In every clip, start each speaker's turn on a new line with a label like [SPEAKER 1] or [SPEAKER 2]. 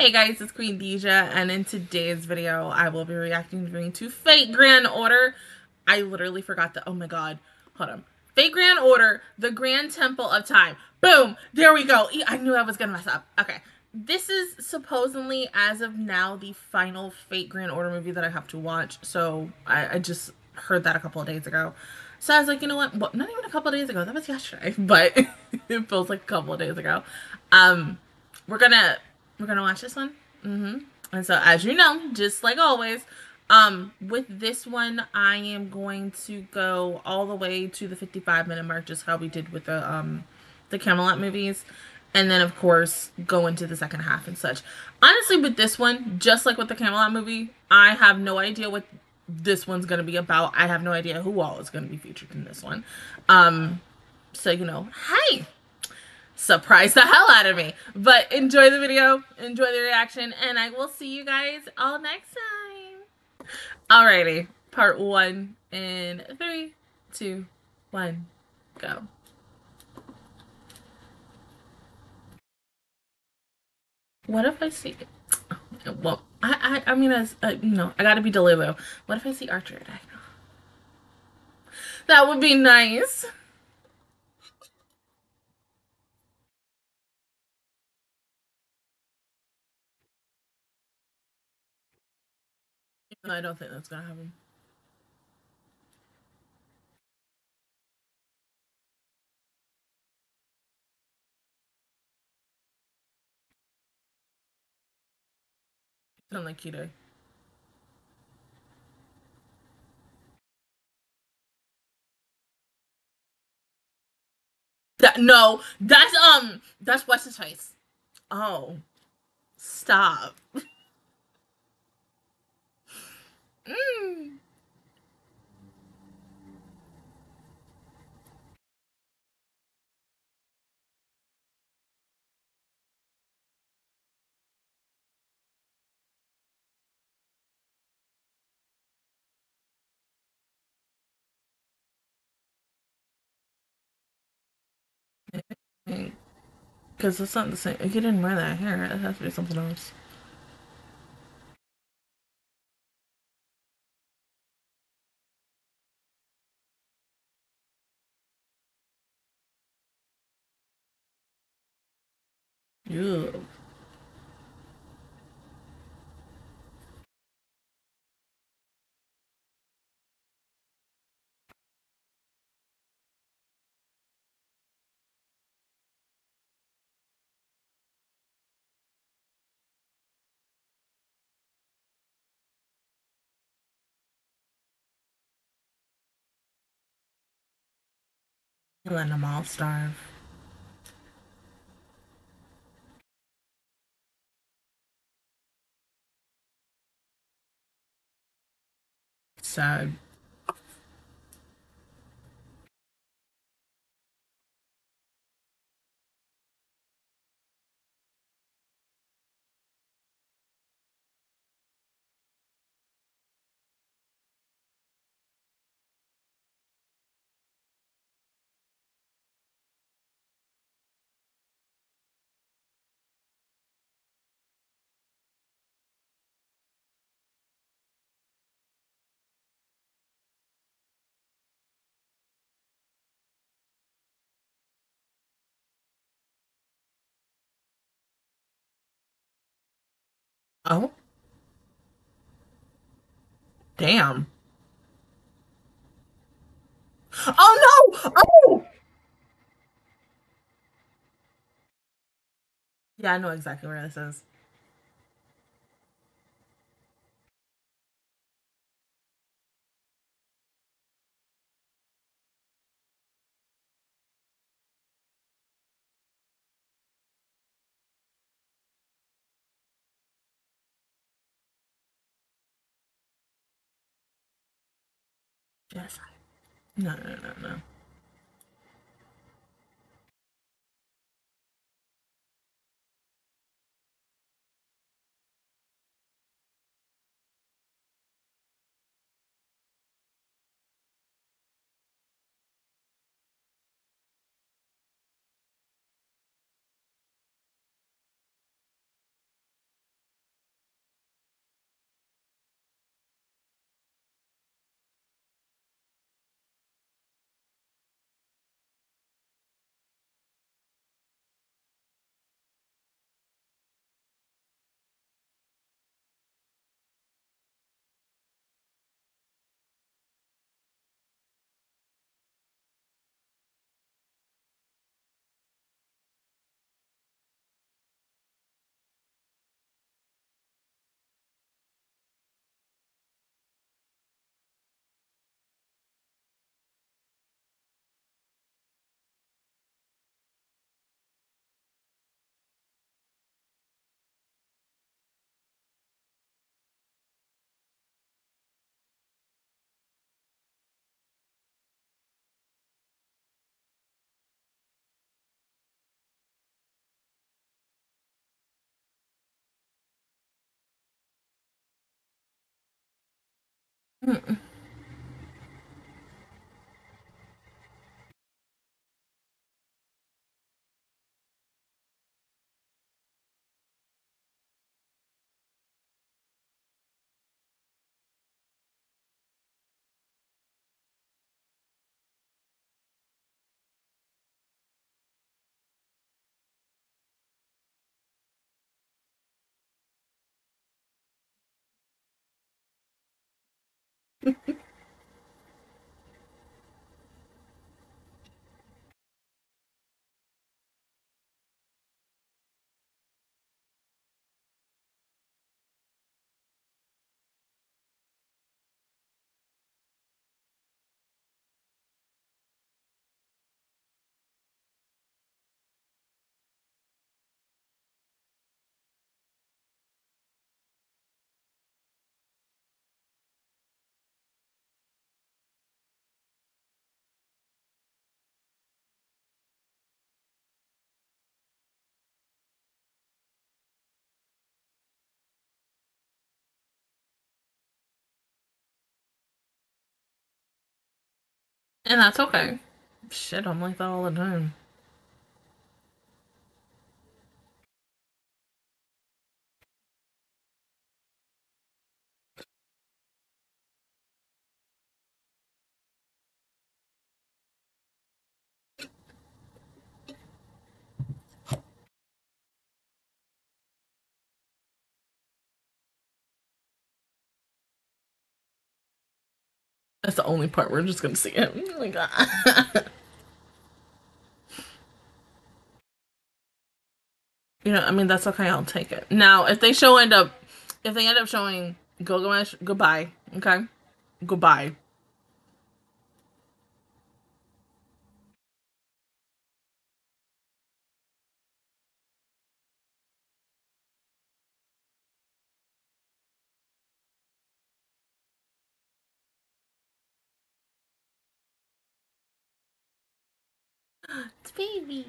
[SPEAKER 1] Hey guys, it's Queen Deja, and in today's video, I will be reacting to Fate Grand Order. I literally forgot that. Oh my god. Hold on. Fate Grand Order, the Grand Temple of Time. Boom! There we go. I knew I was gonna mess up. Okay. This is supposedly, as of now, the final Fate Grand Order movie that I have to watch. So I just heard that a couple of days ago. So I was like, you know what? Well, not even a couple of days ago. That was yesterday, but it feels like a couple of days ago. Um, we're gonna we're gonna watch this one. And so, as you know, just like always, with this one, I am going to go all the way to the 55-minute mark, just how we did with the Camelot movies, and then of course go into the second half and such. Honestly, with this one, just like with the Camelot movie, I have no idea what this one's gonna be about. I have no idea who all is gonna be featured in this one. So you know, hey, surprise the hell out of me. But enjoy the video, enjoy the reaction, and I will see you guys all next time. Alrighty, part one in 3, 2, 1, go. What if I see? Well, I mean, as you know, I gotta be Delulu. What if I see Archer attack? That would be nice. No, I don't think that's gonna happen. Sound like Kido. That no, that's what's his face. Oh, stop. Mm. Because it's not the same. He didn't wear that hair. It has to be something else. Ew. You're letting them all starve. Sad. Oh, damn. Oh no! Oh! Yeah, I know exactly where this is. Yes. No, no, no, no. Mm. And that's okay. Shit, I'm like that all the time. That's the only part we're just gonna see him. Oh my god. I mean, that's okay. I'll take it. Now, if they end up showing Gilgamesh, goodbye. Okay, goodbye. It's baby.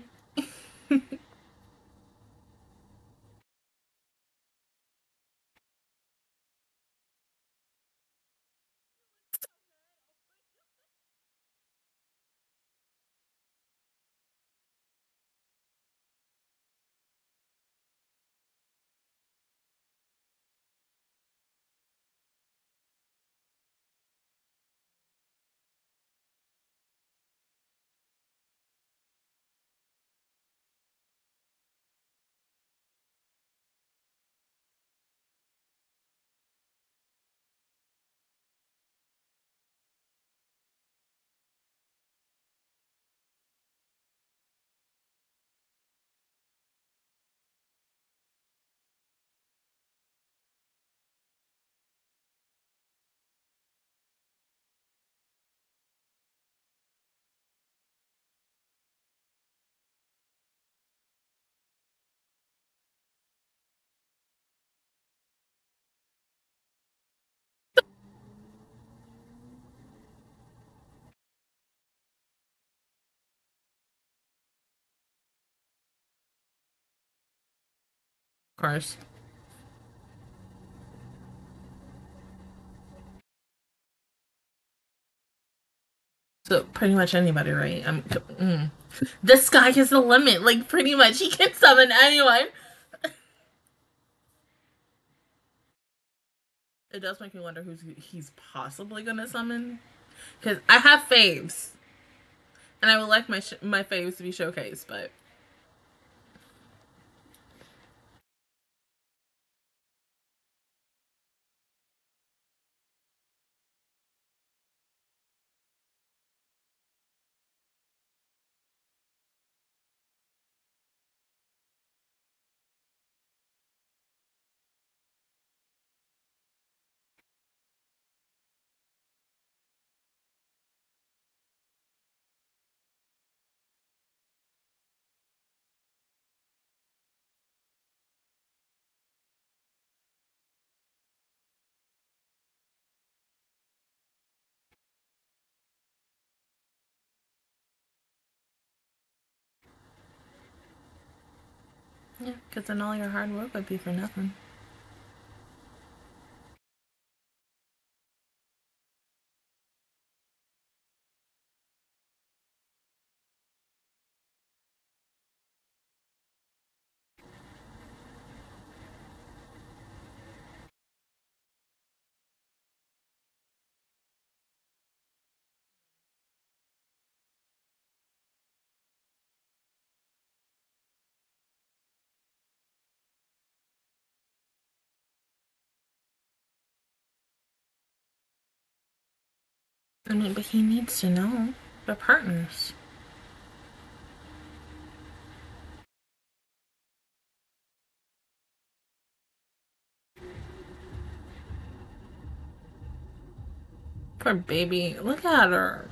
[SPEAKER 1] Of course. So pretty much anybody, right? The sky is the limit. Like pretty much, he can summon anyone. It does make me wonder who's he's possibly gonna summon. Because I have faves, and I would like my faves to be showcased. But yeah, because then all your hard work would be for nothing. I mean, but he needs to know. They're partners. Poor baby. Look at her.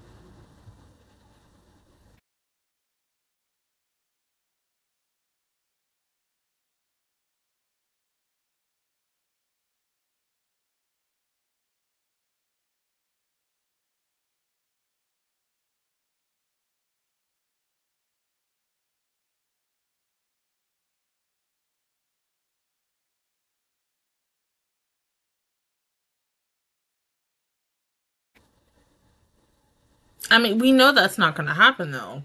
[SPEAKER 1] I mean, we know that's not going to happen, though.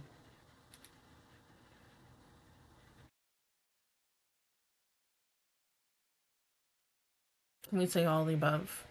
[SPEAKER 1] Can we say all the above?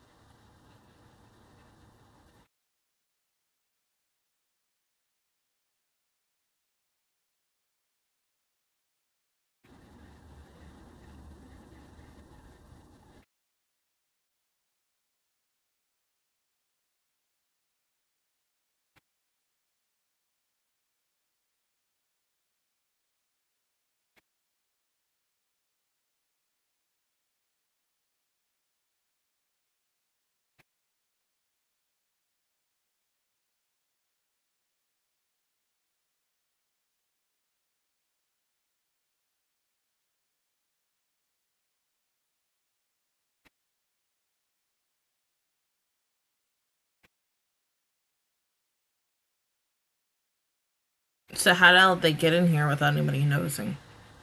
[SPEAKER 1] So how did they get in here without anybody noticing?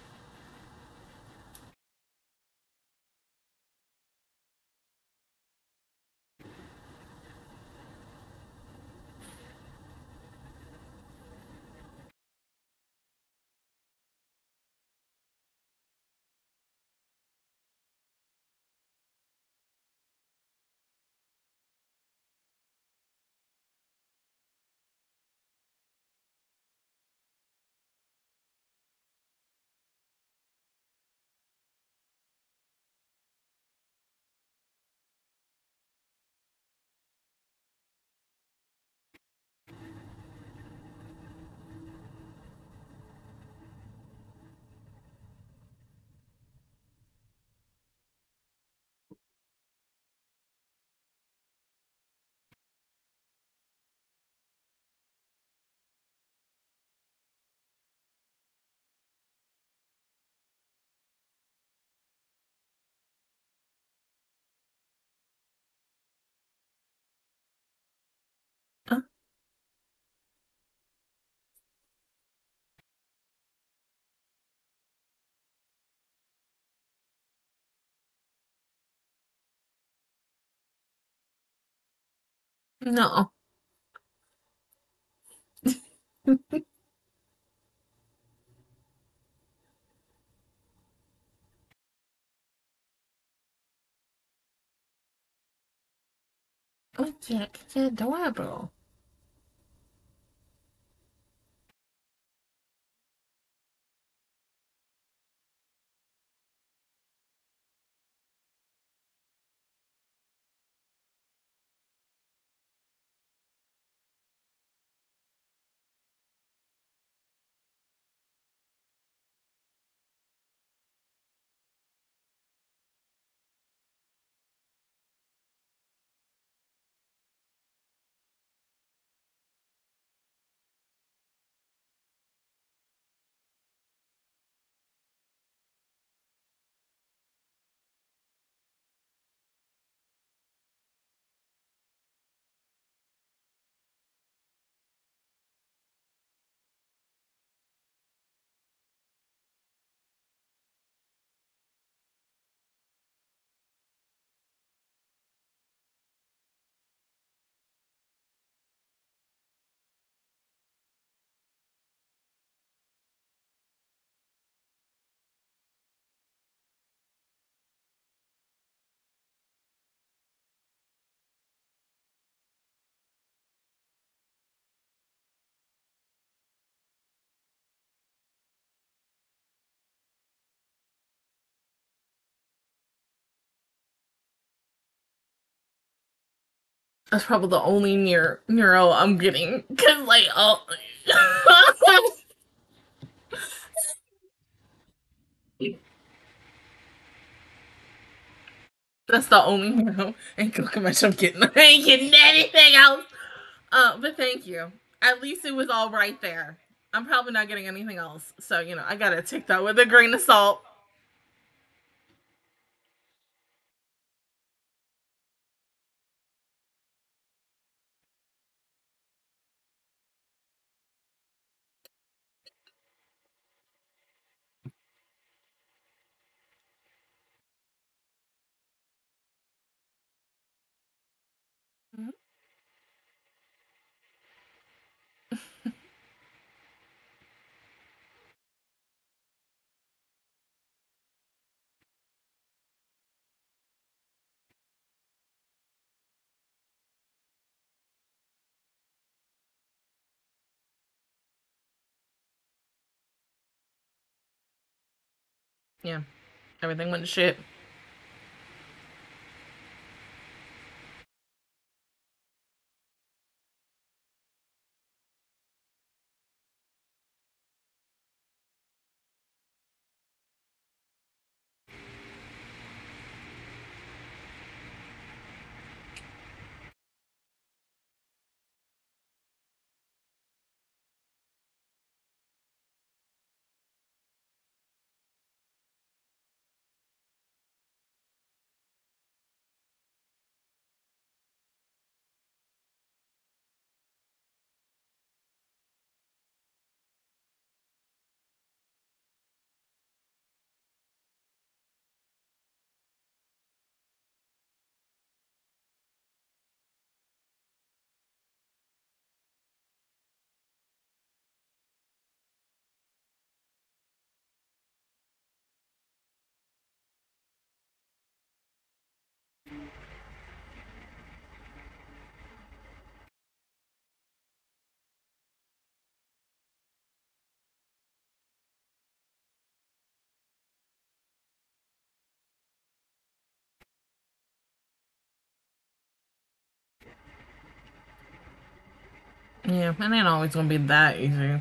[SPEAKER 1] Huh? No. Oh, Jack, it's adorable. That's probably the only neuro I'm getting. Cause like, oh, that's the only neuro and Gilgamesh I'm getting. I ain't getting anything else. But thank you. At least it was all right there. I'm probably not getting anything else. So, I gotta take that with a grain of salt. Mhm. Yeah, everything went to shit. Yeah, it ain't always gonna be that easy.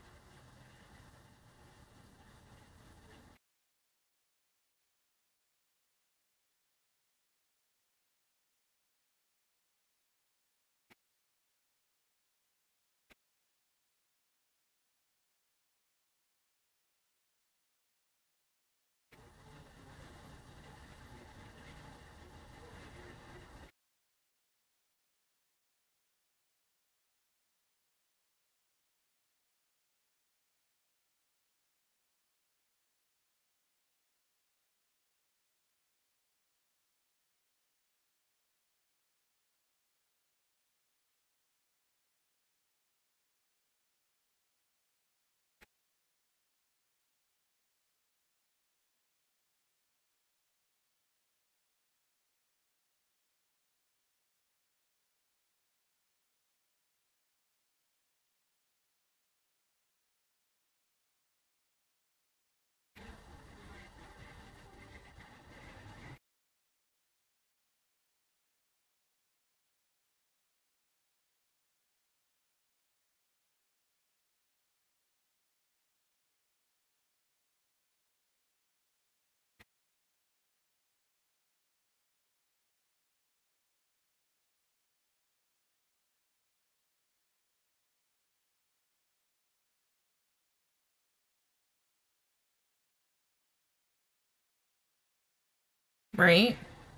[SPEAKER 1] Right?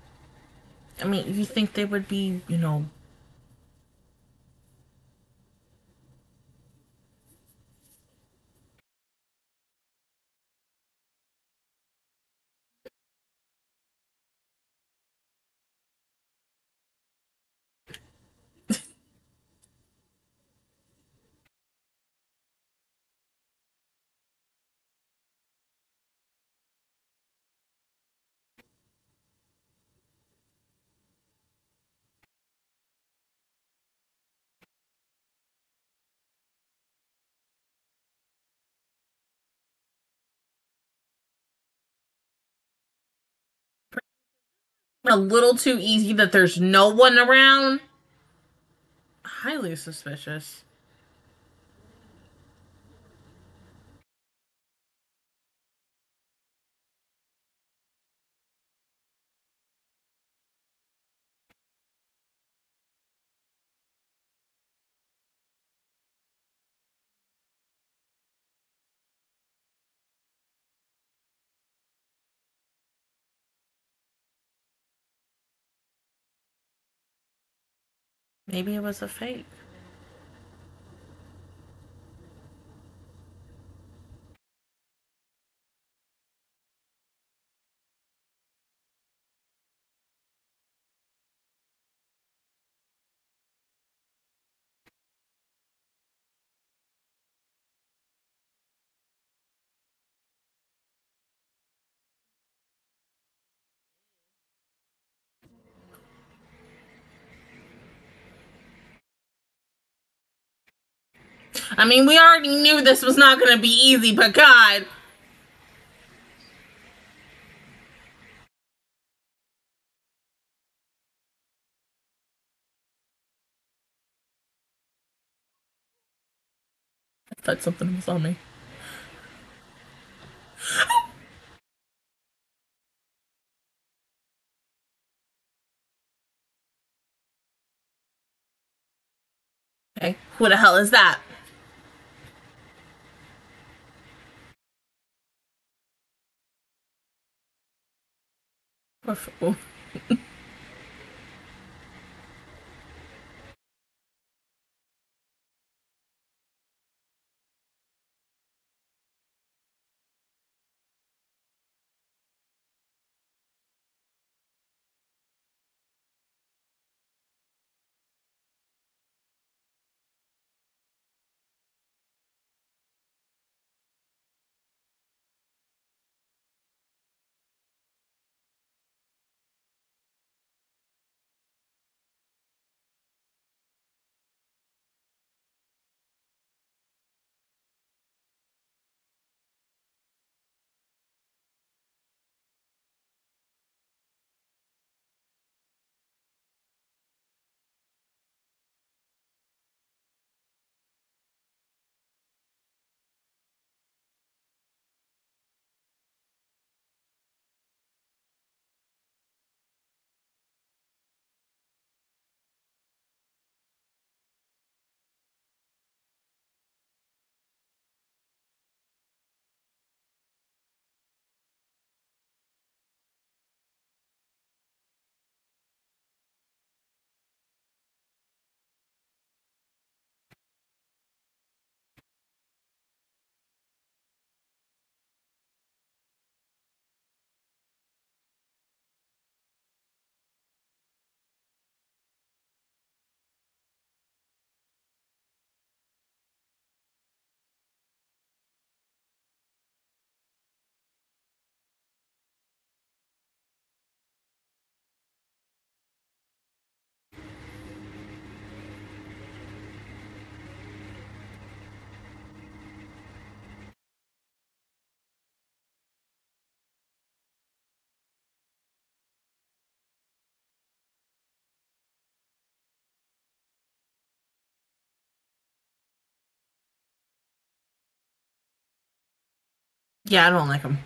[SPEAKER 1] I mean, you think they would be. A little too easy that there's no one around. highly suspicious. Maybe it was a fake. I mean, we already knew this was not going to be easy, but God. I thought something was on me. Okay, who the hell is that? Poor fool. Yeah, I don't like him.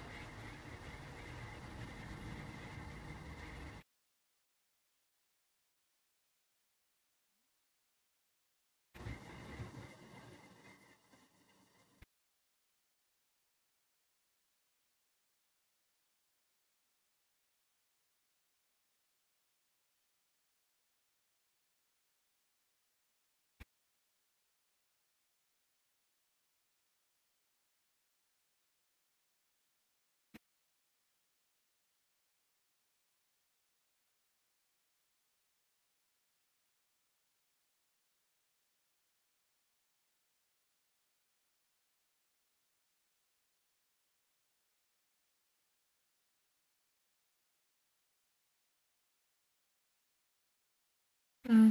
[SPEAKER 1] Mm.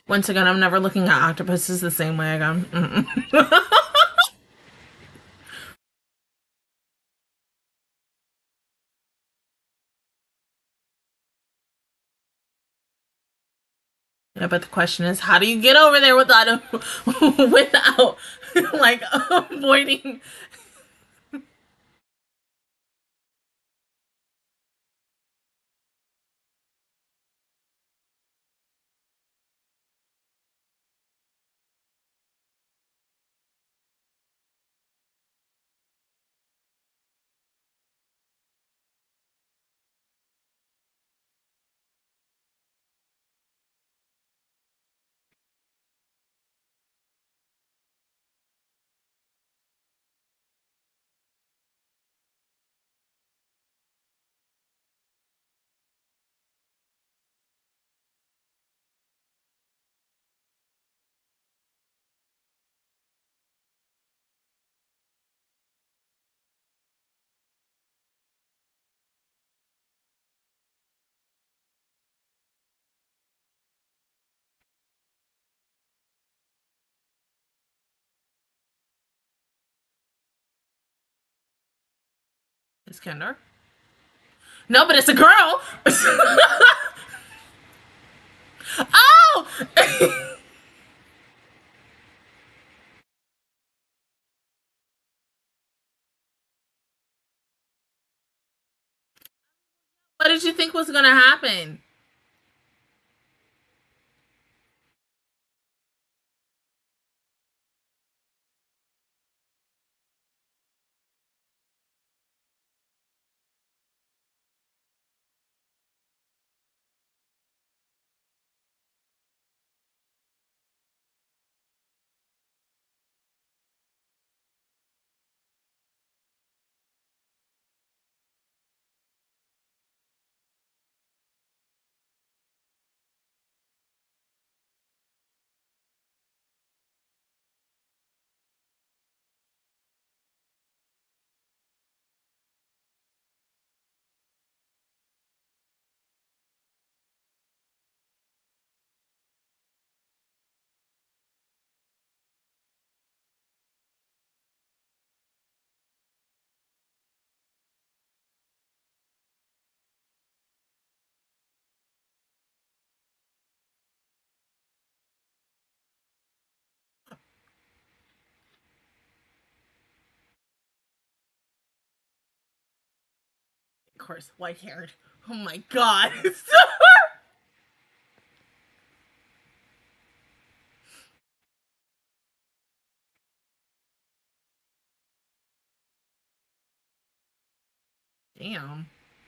[SPEAKER 1] Once again, I'm never looking at octopuses the same way again. Mm-mm. Yeah, but the question is, how do you get over there without without like avoiding? It's Kendra. No, but it's a girl. Oh, what did you think was gonna happen? Of course, white haired. Oh my god. Damn.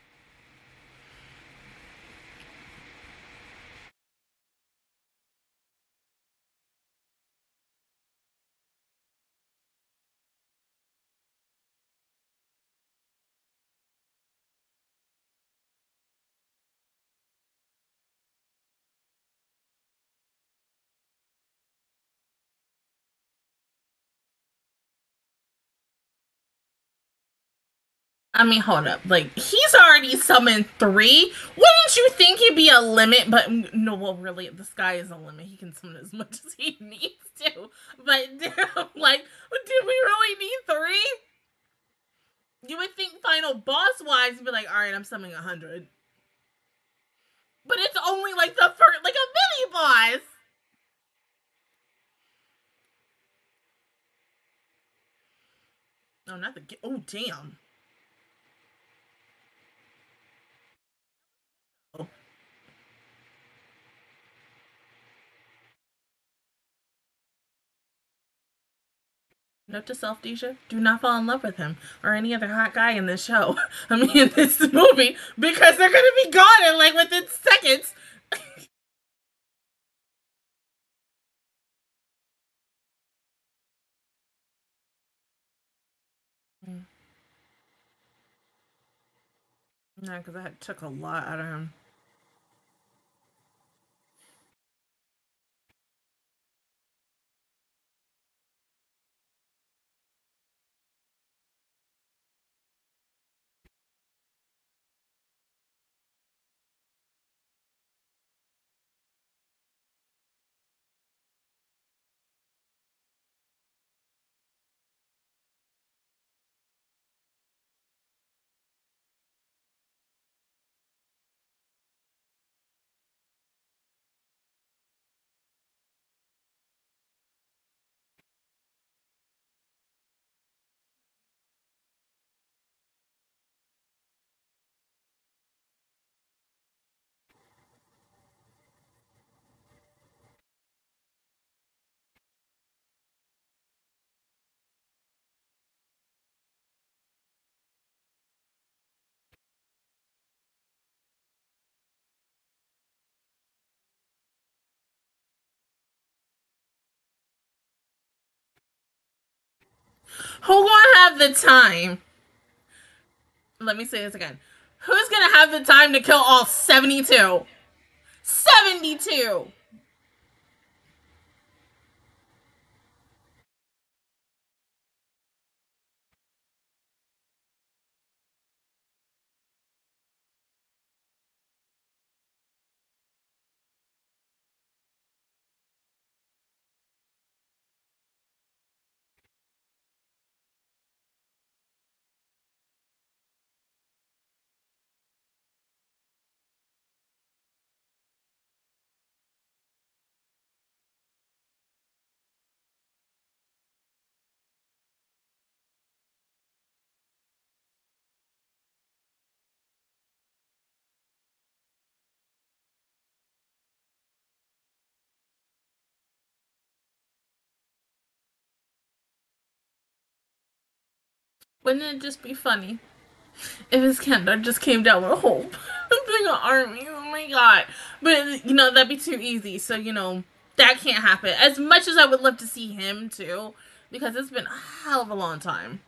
[SPEAKER 1] I mean, hold up. Like, he's already summoned three. Wouldn't you think he'd be a limit? But no, well, really, the sky is a limit. He can summon as much as he needs to. But damn, like, did we really need three? You would think final boss wise, be like, all right, I'm summoning 100. But it's only like the first, like a mini boss. Oh, not the. Oh, damn. Oh. Note to self, Deja: do not fall in love with him or any other hot guy in this show. I mean, in this movie, because they're gonna be gone in like within seconds. Yeah, because that took a lot out of him. Who gonna have the time? Let me say this again. Who's gonna have the time to kill all 72? 72! Wouldn't it just be funny if his Kenda just came down with a whole big army? Oh my god. But, that'd be too easy. So, that can't happen. As much as I would love to see him, too, because it's been a hell of a long time.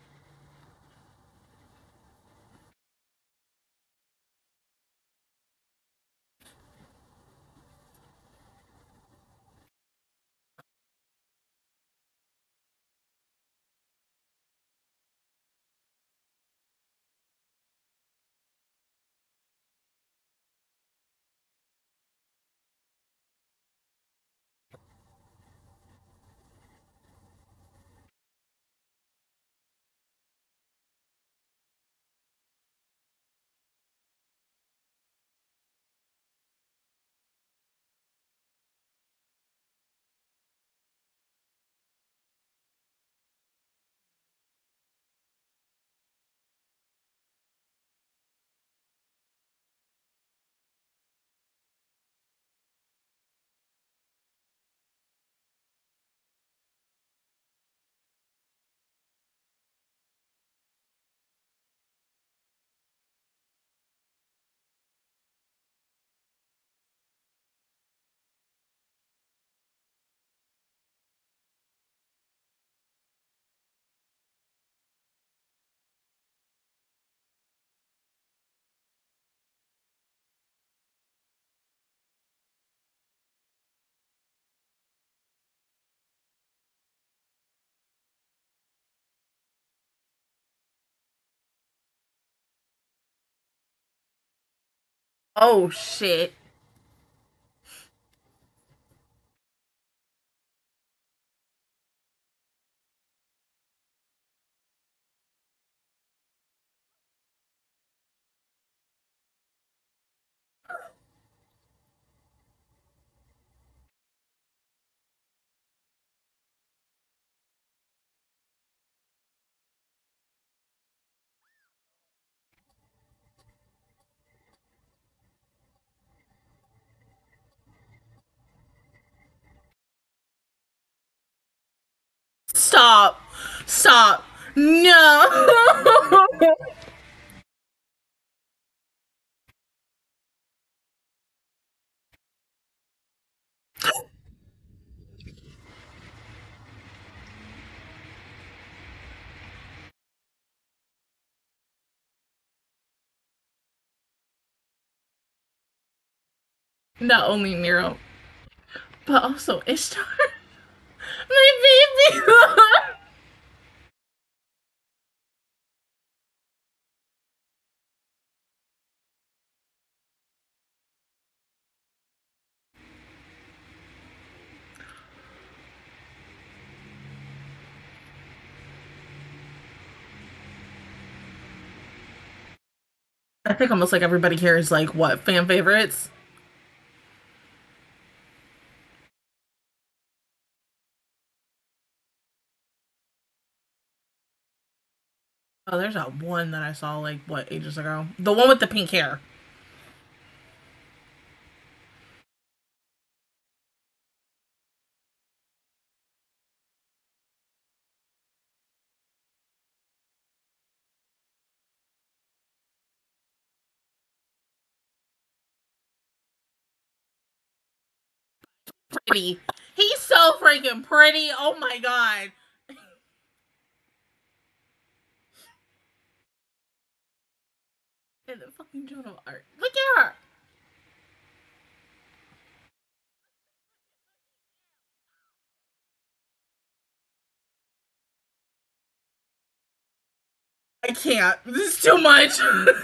[SPEAKER 1] Oh, shit. Stop. Stop. No. Not only Nero, but also Ishtar. My baby. I think almost like everybody here is like, what, fan favorites? Oh, there's that one that I saw like, what, ages ago? The one with the pink hair. Pretty. He's so freaking pretty. Oh my god. And the fucking Joan of Arc. Look at her. I can't. This is too much.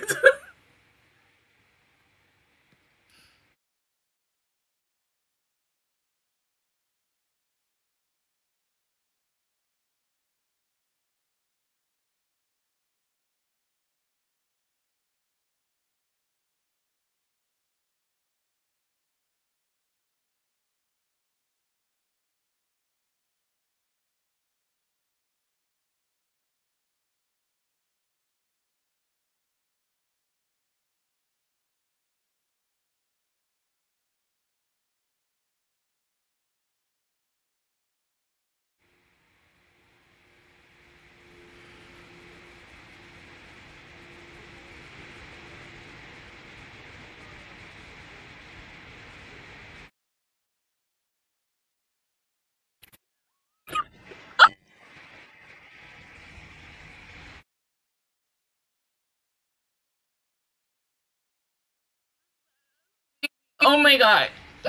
[SPEAKER 1] Oh my god.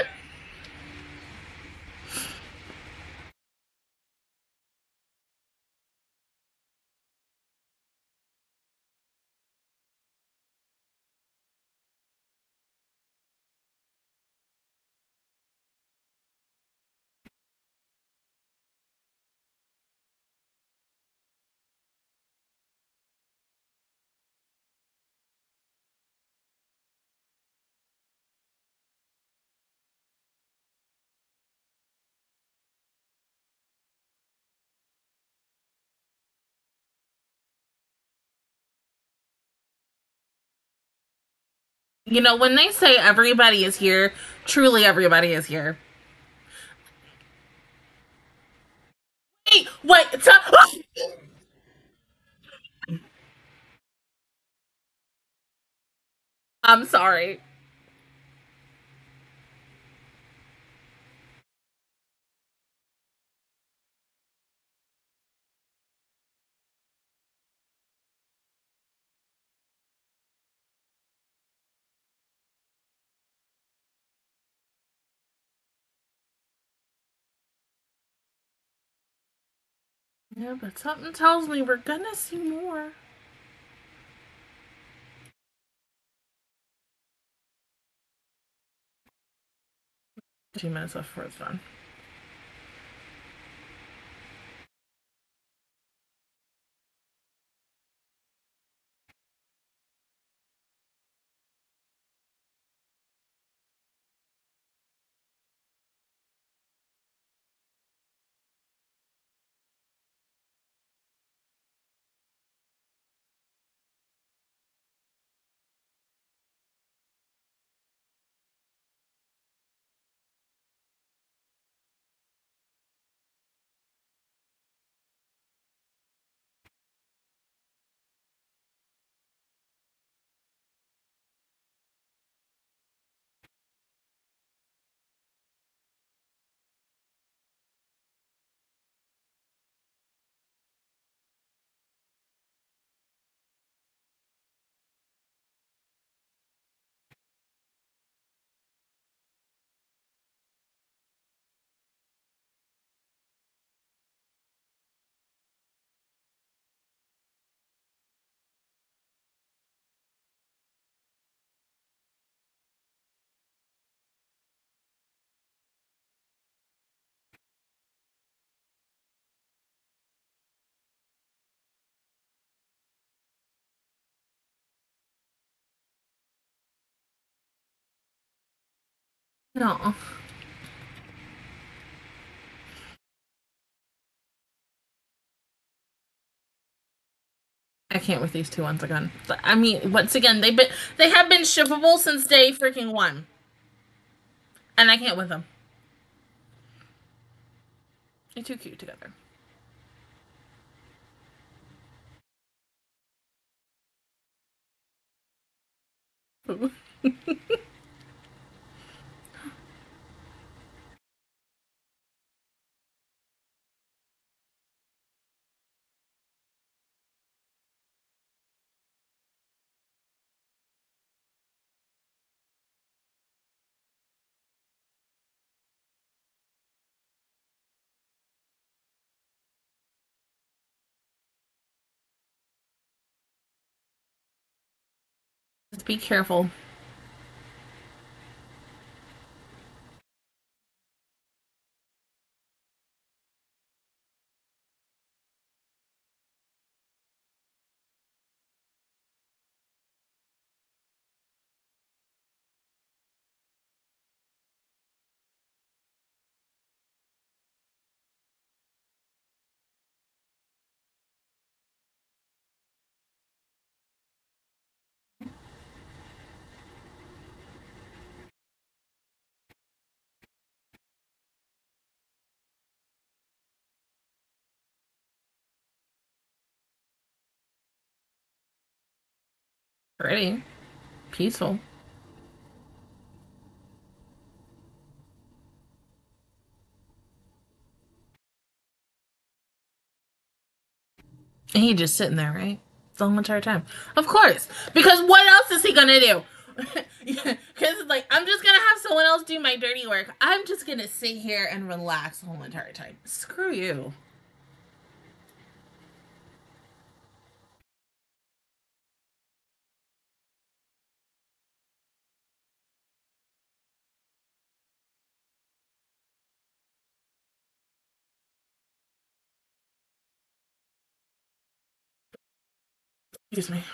[SPEAKER 1] You know, when they say everybody is here, truly everybody is here. Wait, I'm sorry. Yeah, but something tells me we're gonna see more. 2 minutes left before it's done. No. I can't with these two once again. I mean, once again, they have been shippable since day freaking one, and I can't with them. They're too cute together. Be careful. Pretty. Peaceful. And he just sitting there, right? The whole entire time. Of course. Because what else is he gonna do? Because it's like, I'm just gonna have someone else do my dirty work. I'm just gonna sit here and relax the whole entire time. Screw you. Excuse me.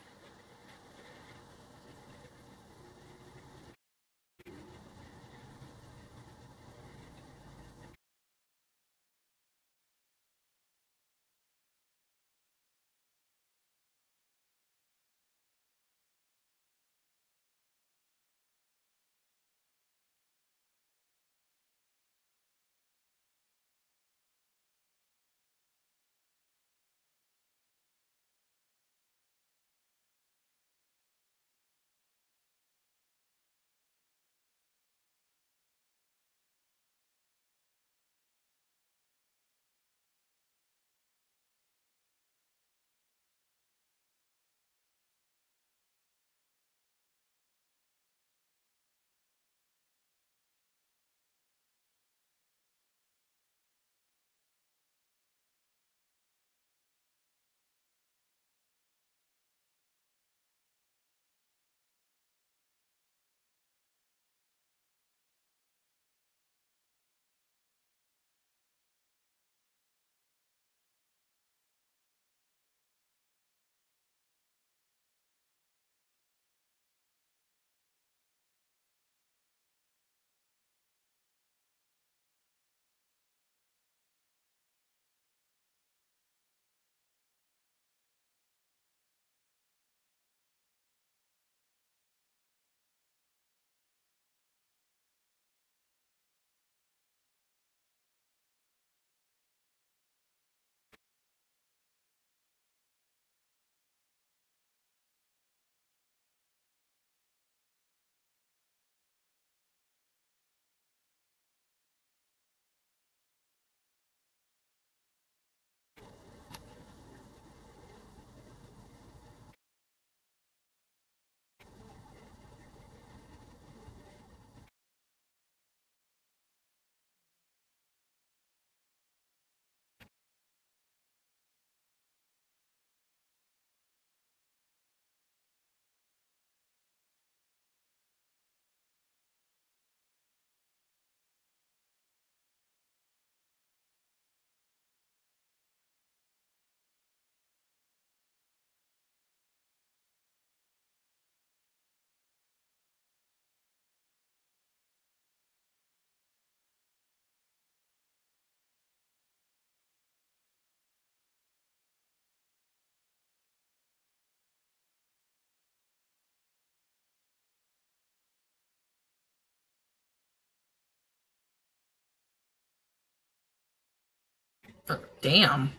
[SPEAKER 1] Damn.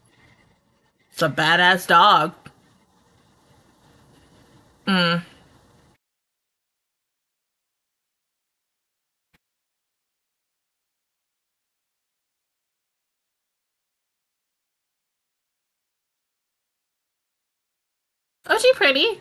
[SPEAKER 1] It's a badass dog. Mm. Oh, she pretty.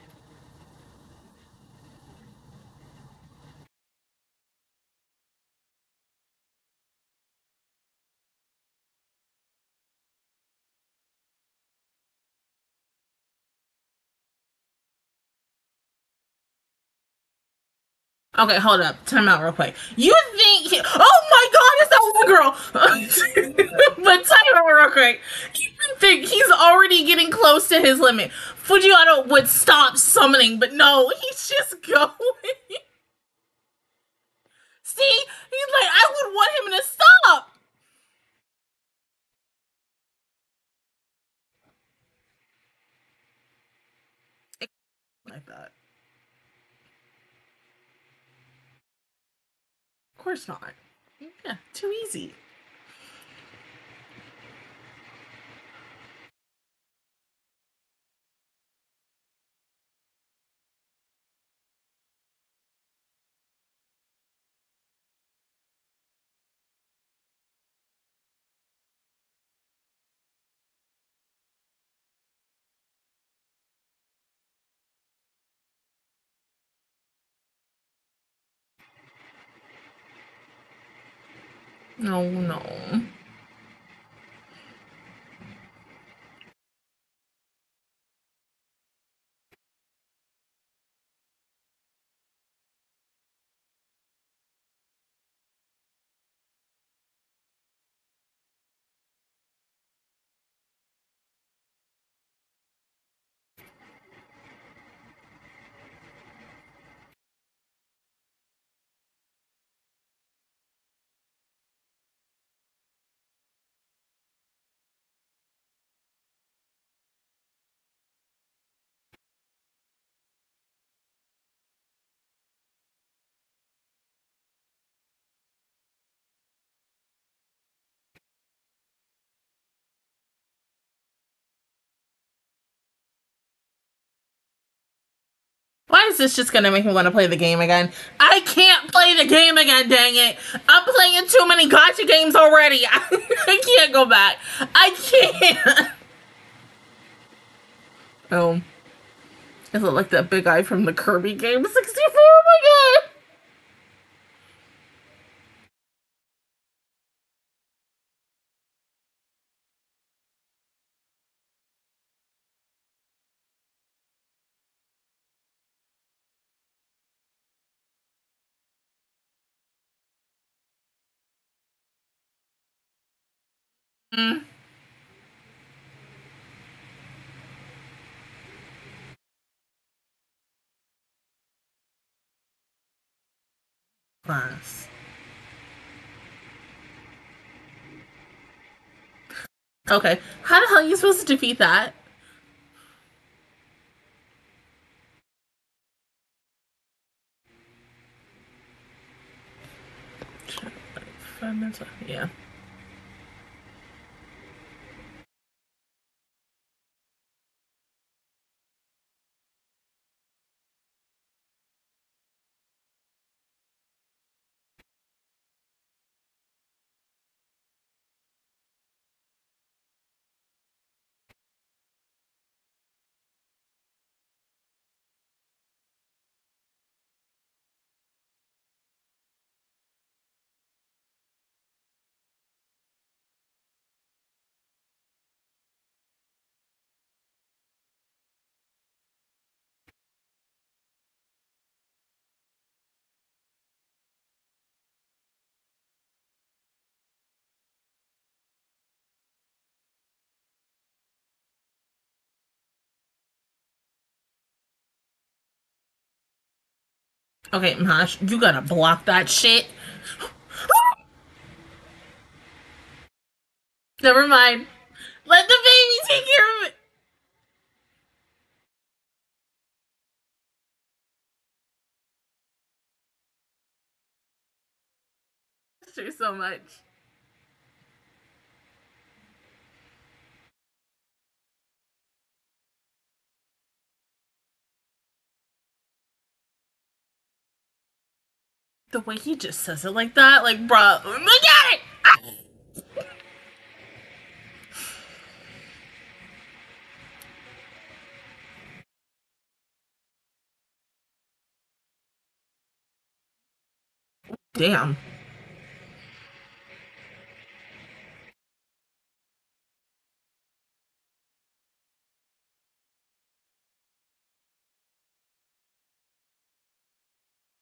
[SPEAKER 1] Okay, hold up. Time out real quick. You think oh my god, it's that one girl. But time out real quick. You think he's already getting close to his limit. Fujiwara would stop summoning, but no, he's just going. See? He's like, I would want him to stop. Like that. Of course not. Yeah, too easy. No, no. Why is this just gonna make me want to play the game again? I can't play the game again, dang it. I'm playing too many gacha games already. I can't go back. I can't. Oh. Is it like that big guy from the Kirby game 64? Oh my god. Mm. Class. Okay. How the hell are you supposed to defeat that? 5 minutes left. Yeah. Okay, Mash, you gotta block that shit. Never mind. Let the baby take care of it. There's so much. The way he just says it like that, like, bruh, look at it! Damn.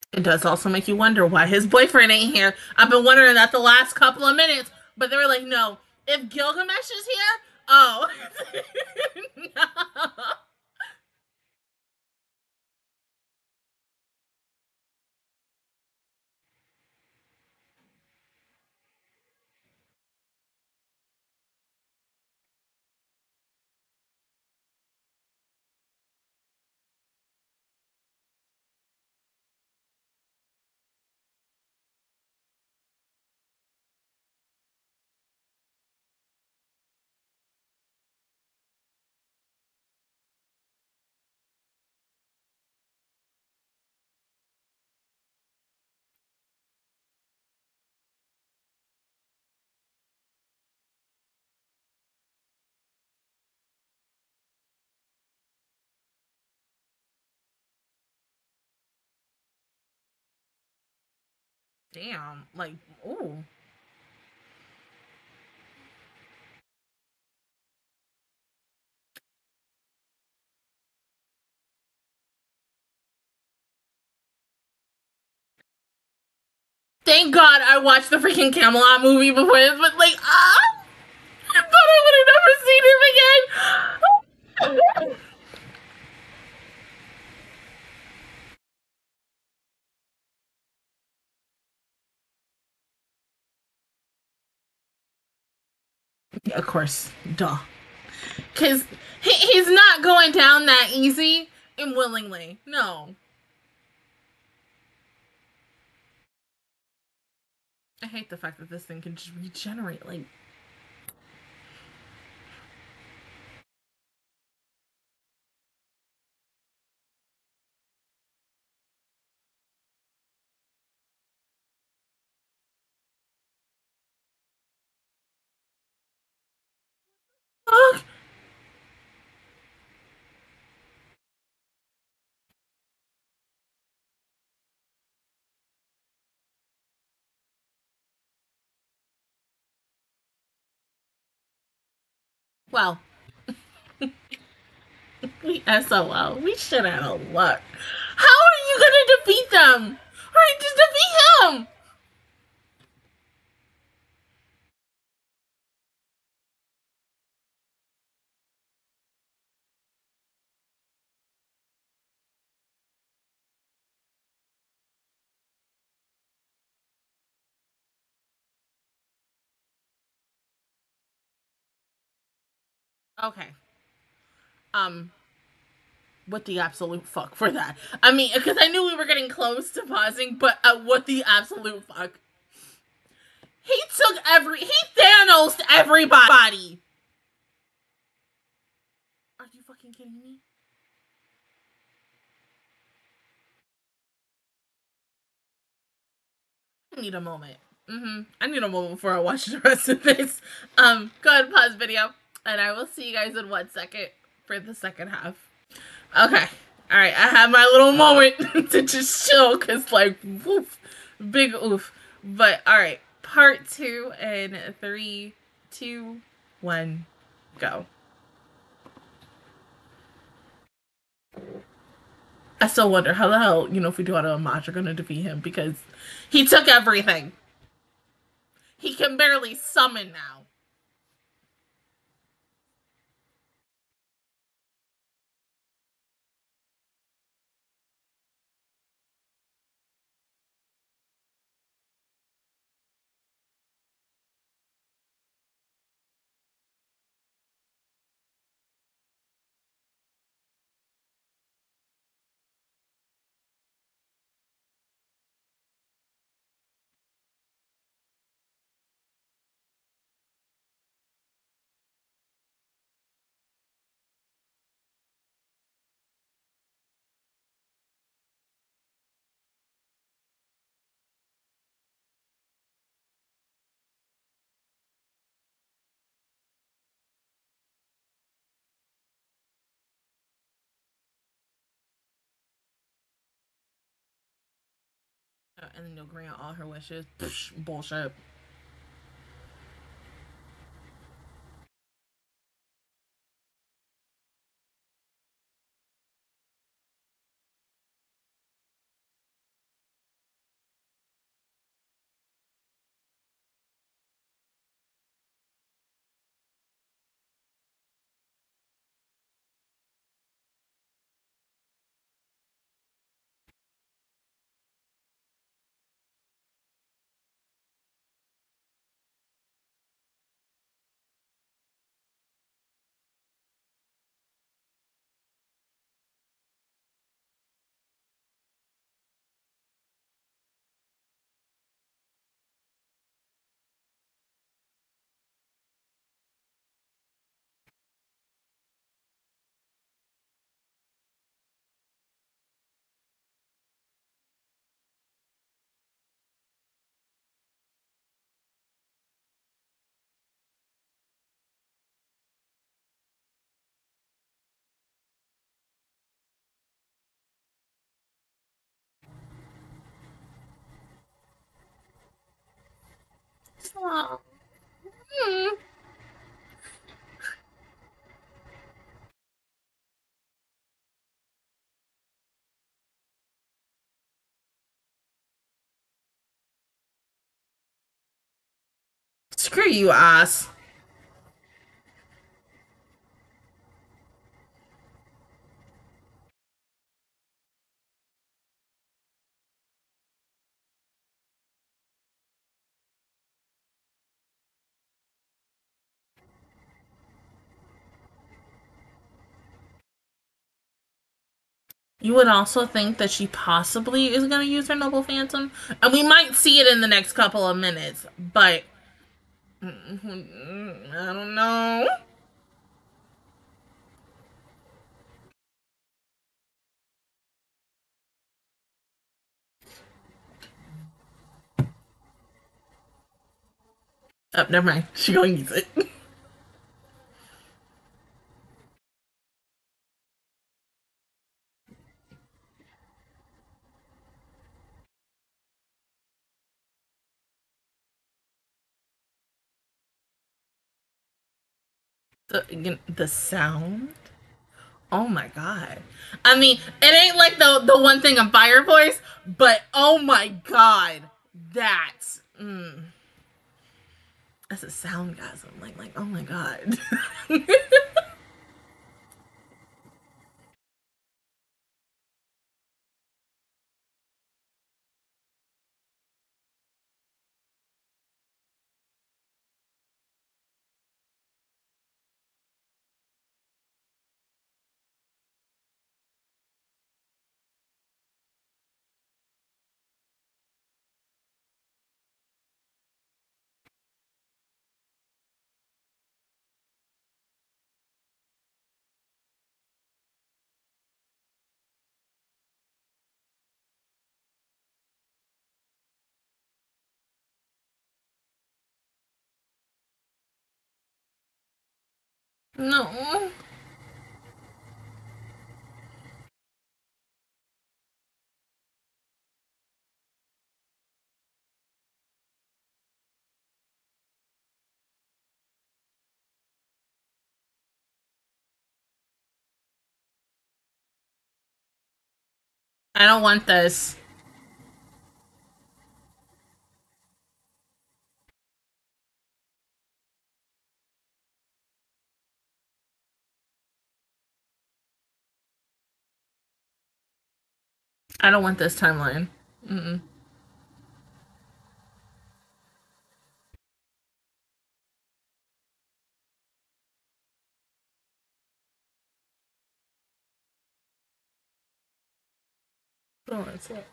[SPEAKER 1] It does also make you wonder why his boyfriend ain't here. I've been wondering that the last couple of minutes, but they were like, no, if Gilgamesh is here, oh. No. Damn. Like, ooh. Thank God I watched the freaking Camelot movie before this, but like, I thought I would have never seen him again. Of course, duh. Because he's not going down that easy and willingly. No. I hate the fact that this thing can just regenerate. Like, fuck. Well, we SOL. We shit out of luck. How are you gonna defeat them? Alright, just defeat him! Okay. Um, what the absolute fuck for that? I mean, because I knew we were getting close to pausing, but what the absolute fuck? He Thanos everybody! Are you fucking kidding me? I need a moment. I need a moment before I watch the rest of this. Go ahead and pause video, and I will see you guys in 1 second for the second half. Okay. All right. I have my little moment to just chill, cause like, woof, big oof. But all right. Part two in 3, 2, 1, go. I still wonder how the hell, if we do auto match, are gonna defeat him because he took everything. He can barely summon now. And then you'll grant all her wishes. Psh, bullshit. Oh. Hmm. Screw you, ass. You would also think that she possibly is going to use her Noble Phantom. And we might see it in the next couple of minutes, but I don't know. Oh, never mind. She going to use it. The sound. Oh my god. I mean, it ain't like the one thing on Fire Voice, but oh my god. That's that's a soundgasm. Like, oh my god. No. I don't want this. I don't want this timeline. Mm-mm. Oh, it's like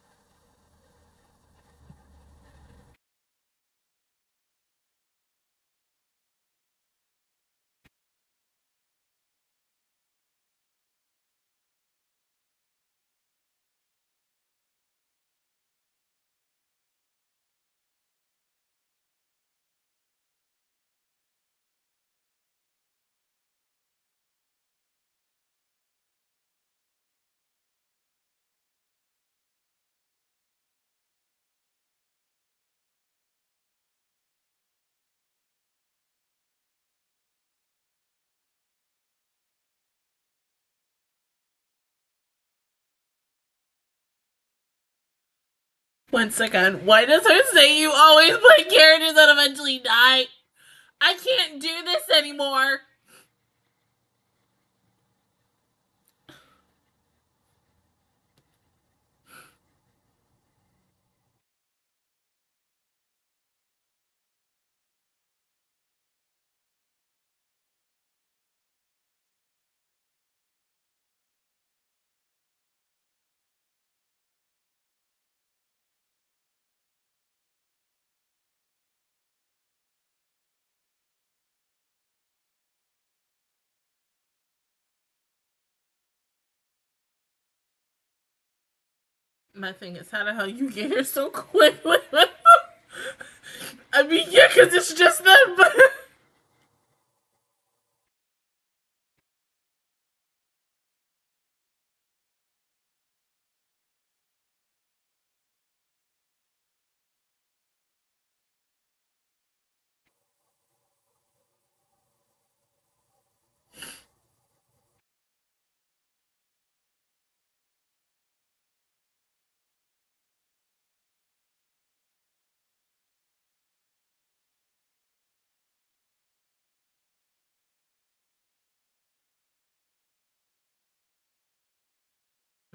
[SPEAKER 1] one second. Why does her say you always play characters that eventually die? I can't do this anymore. My thing is, how the hell you get here so quick? I mean, yeah, because it's just them, but.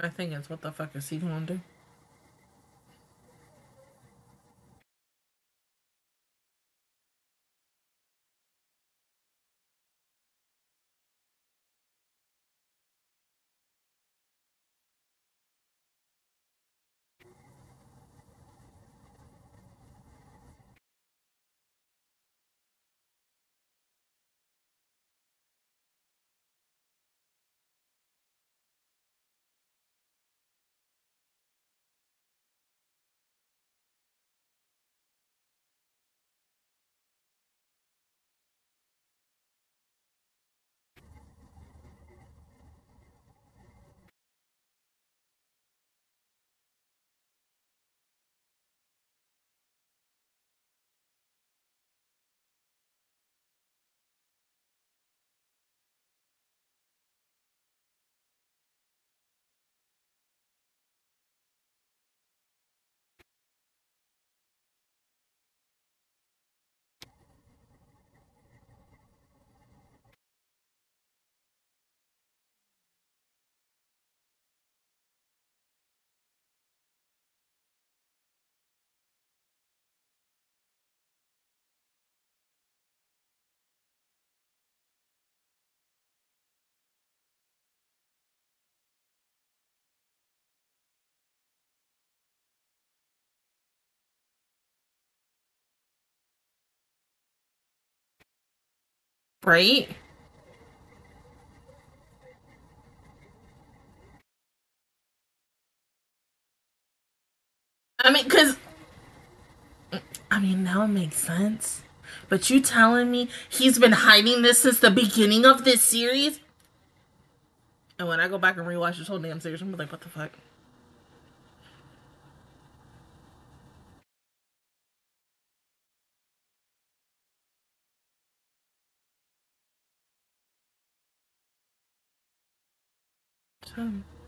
[SPEAKER 1] I think it's what the fuck is he gonna do? Right? I mean, cause I mean now it makes sense. But you telling me he's been hiding this since the beginning of this series? And when I go back and rewatch this whole damn series, I'm like, what the fuck? So,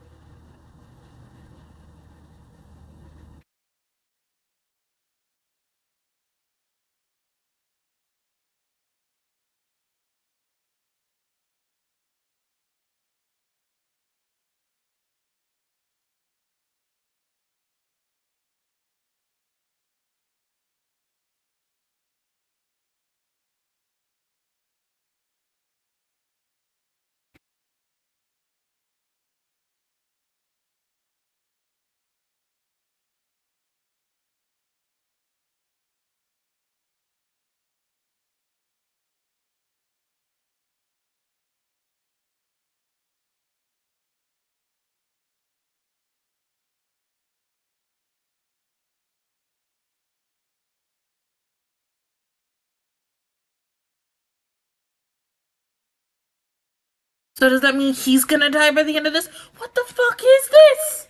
[SPEAKER 1] so does that mean he's gonna die by the end of this? What the fuck is this?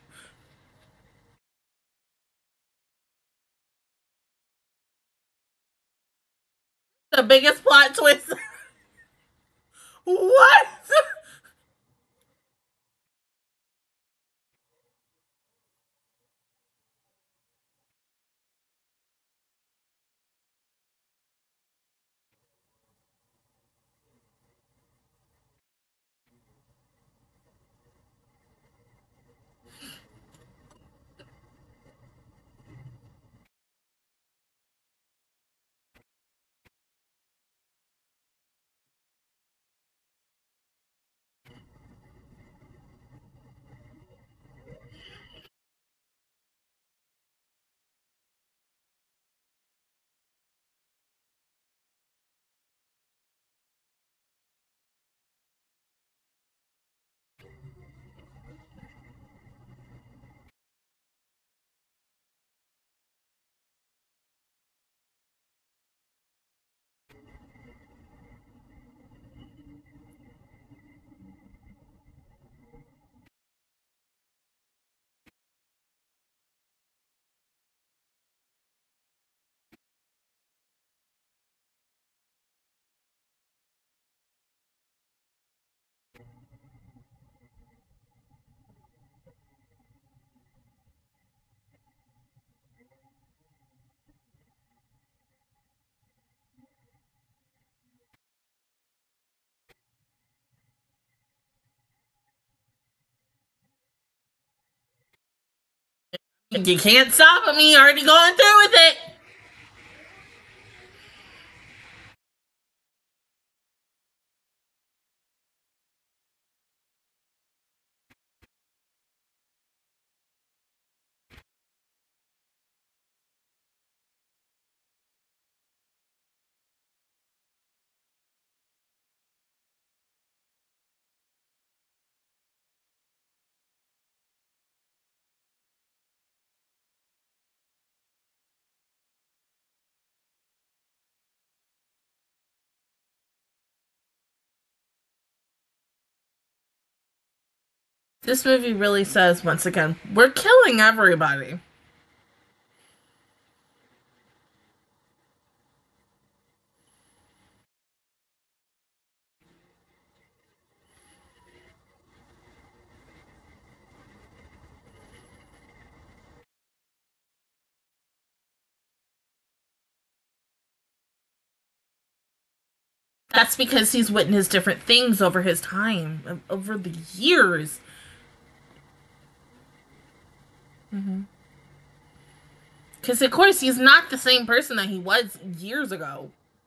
[SPEAKER 1] The biggest plot twist. What? You can't stop me. Already going through with it. This movie really says, once again, we're killing everybody. That's because he's witnessed different things over his time, over the years. Because, of course, he's not the same person that he was years ago.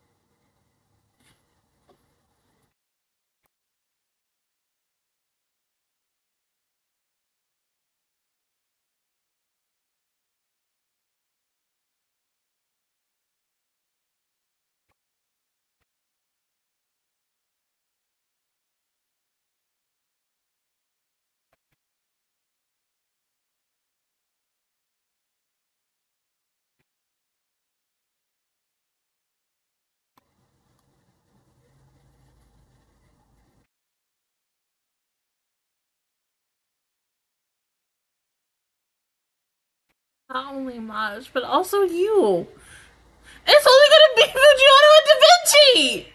[SPEAKER 1] Not only Maj, but also you. It's only gonna be Fujiwara and Da Vinci!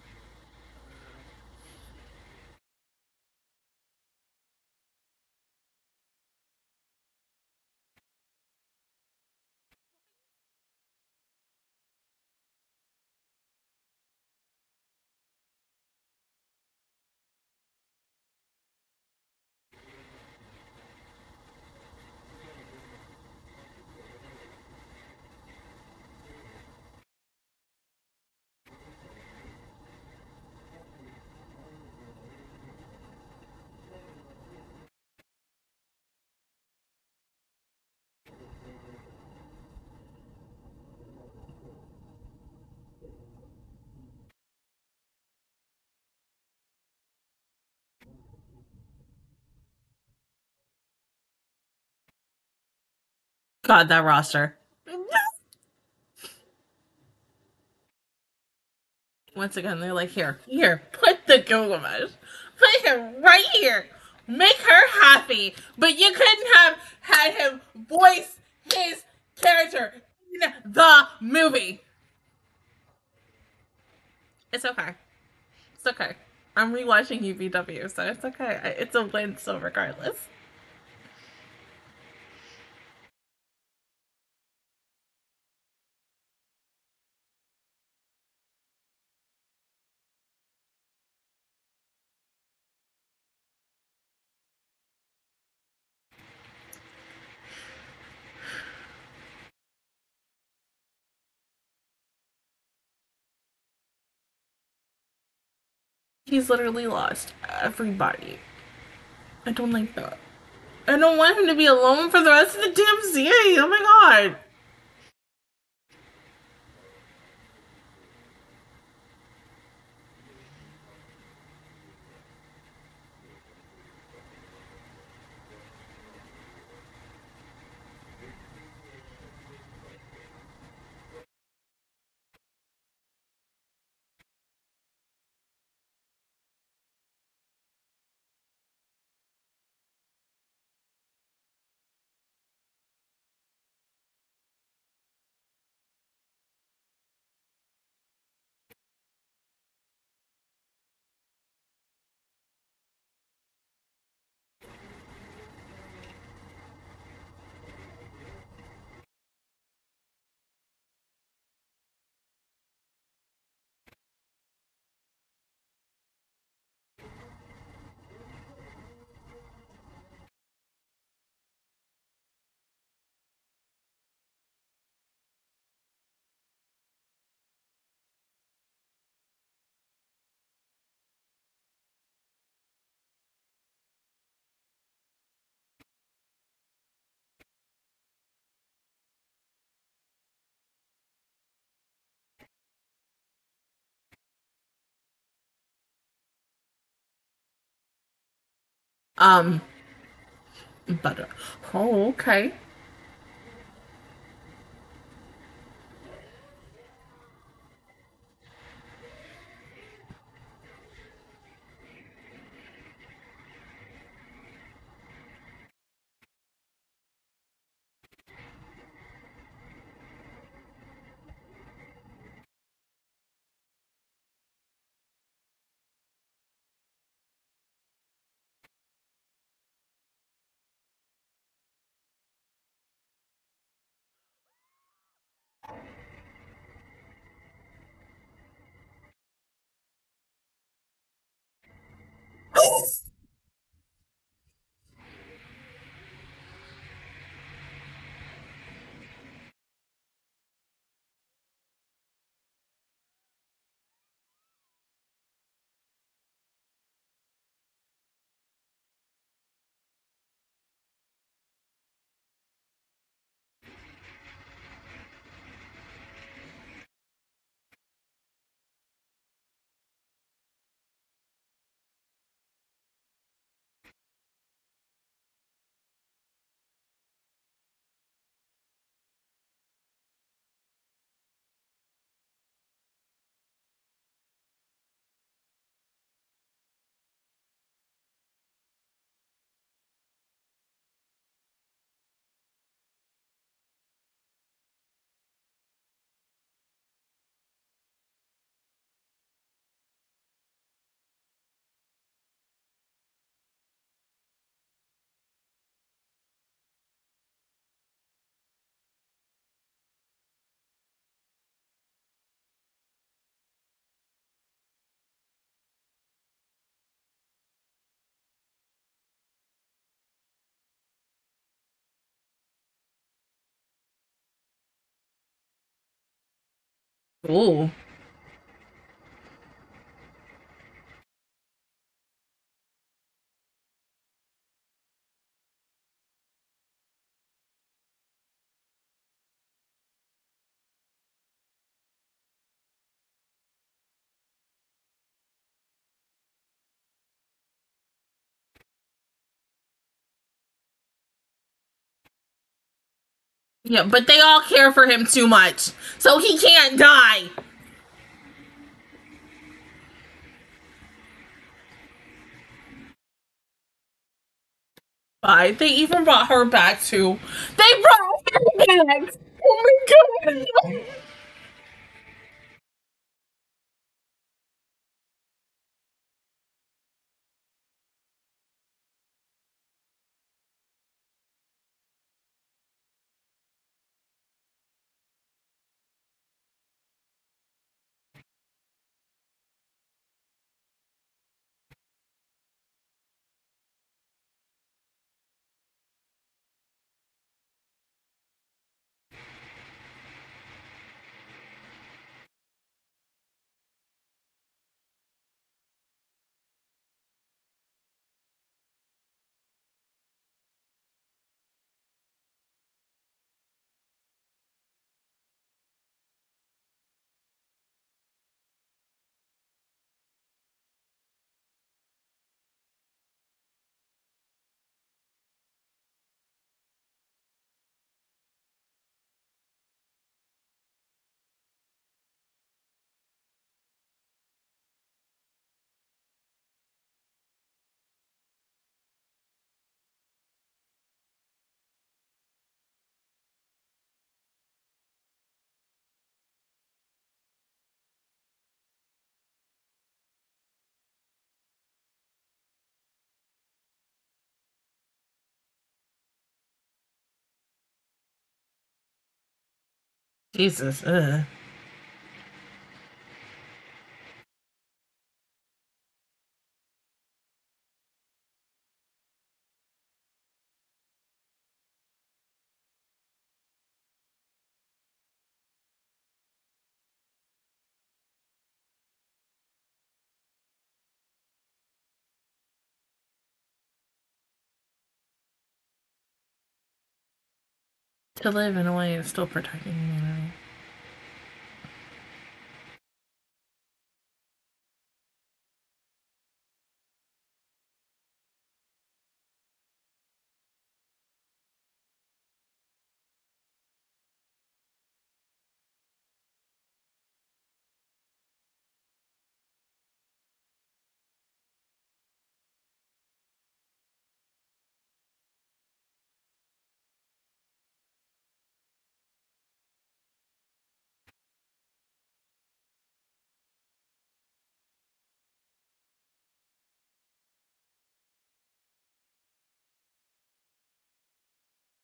[SPEAKER 1] God, that roster. Once again, they're like, here, put the Gilgamesh. Put him right here. Make her happy. But you couldn't have had him voice his character in the movie. It's okay. It's okay. I'm rewatching UVW, so it's okay. It's a win, so regardless. He's literally lost everybody. I don't like that. I don't want him to be alone for the rest of the damn series. Oh my god. Um, but oh, okay. Ooh. Yeah, but they all care for him too much, so he can't die. Bye. They even brought her back too. They brought her back. Oh my god. Jesus. To live in a way of still protecting humanity.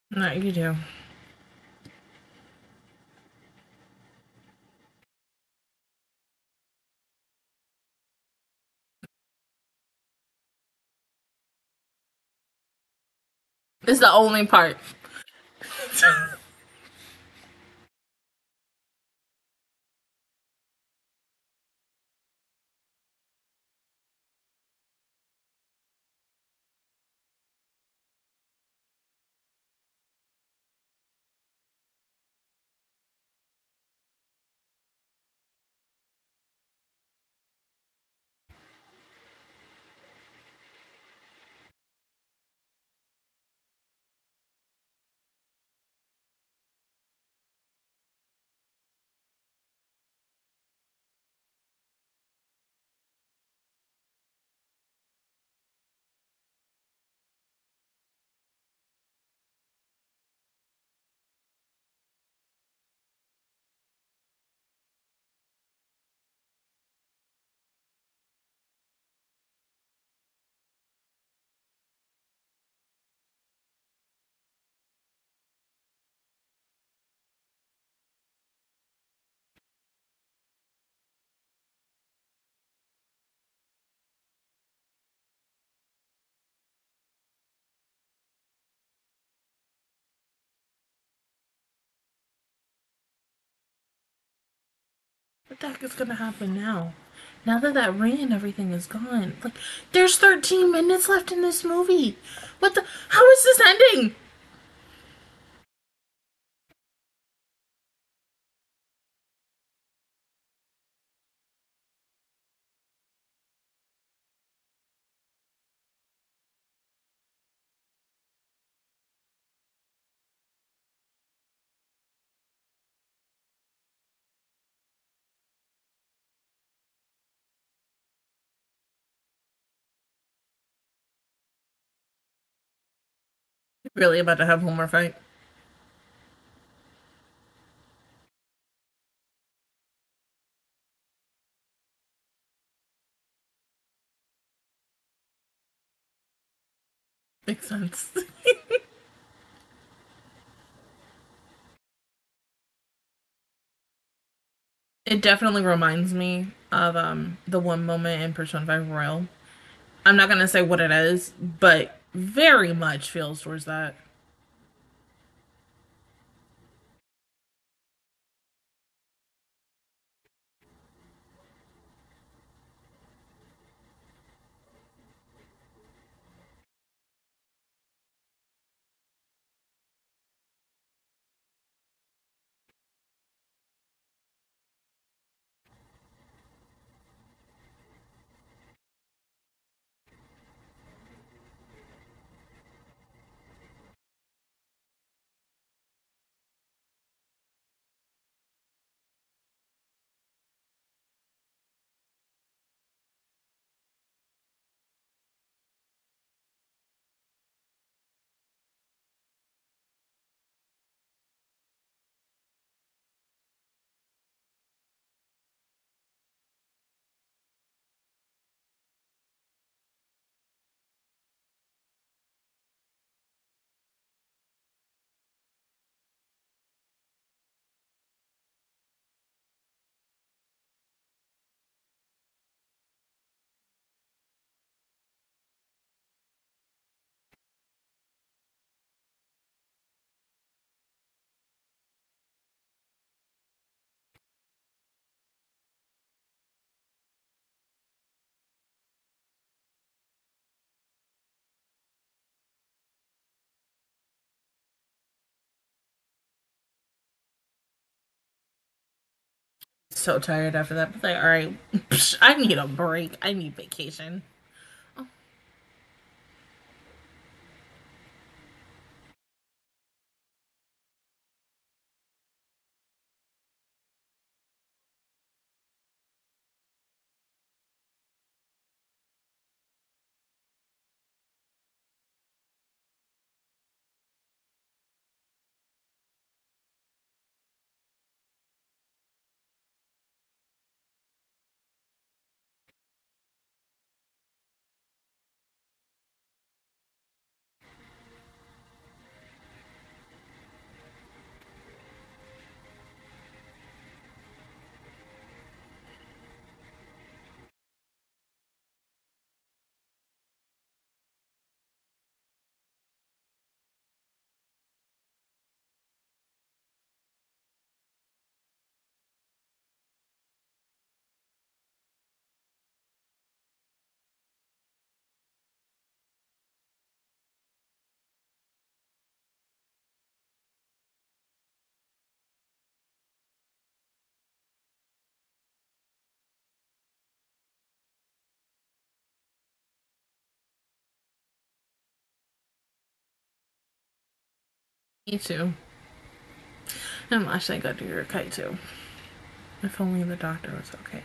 [SPEAKER 1] No, you do. It's the only part. What the heck is gonna happen now? Now that that ring and everything is gone, like, there's 13 minutes left in this movie. What the? How is this ending? Really about to have one more fight? Makes sense. It definitely reminds me of the one moment in Persona 5 Royal. I'm not gonna say what it is, but very much feels towards that. So tired after that, but like, all right, I need a break. I need vacation. Me too. I'm actually going to do your kite too. If only the doctor was okay.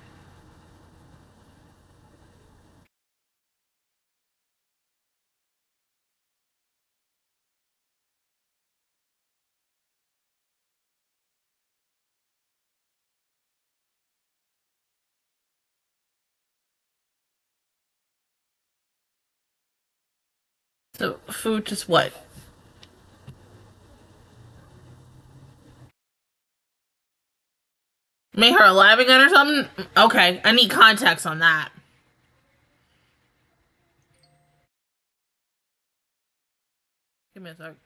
[SPEAKER 1] So food just what? Make her alive again or something? Okay, I need context on that. Give me a sec.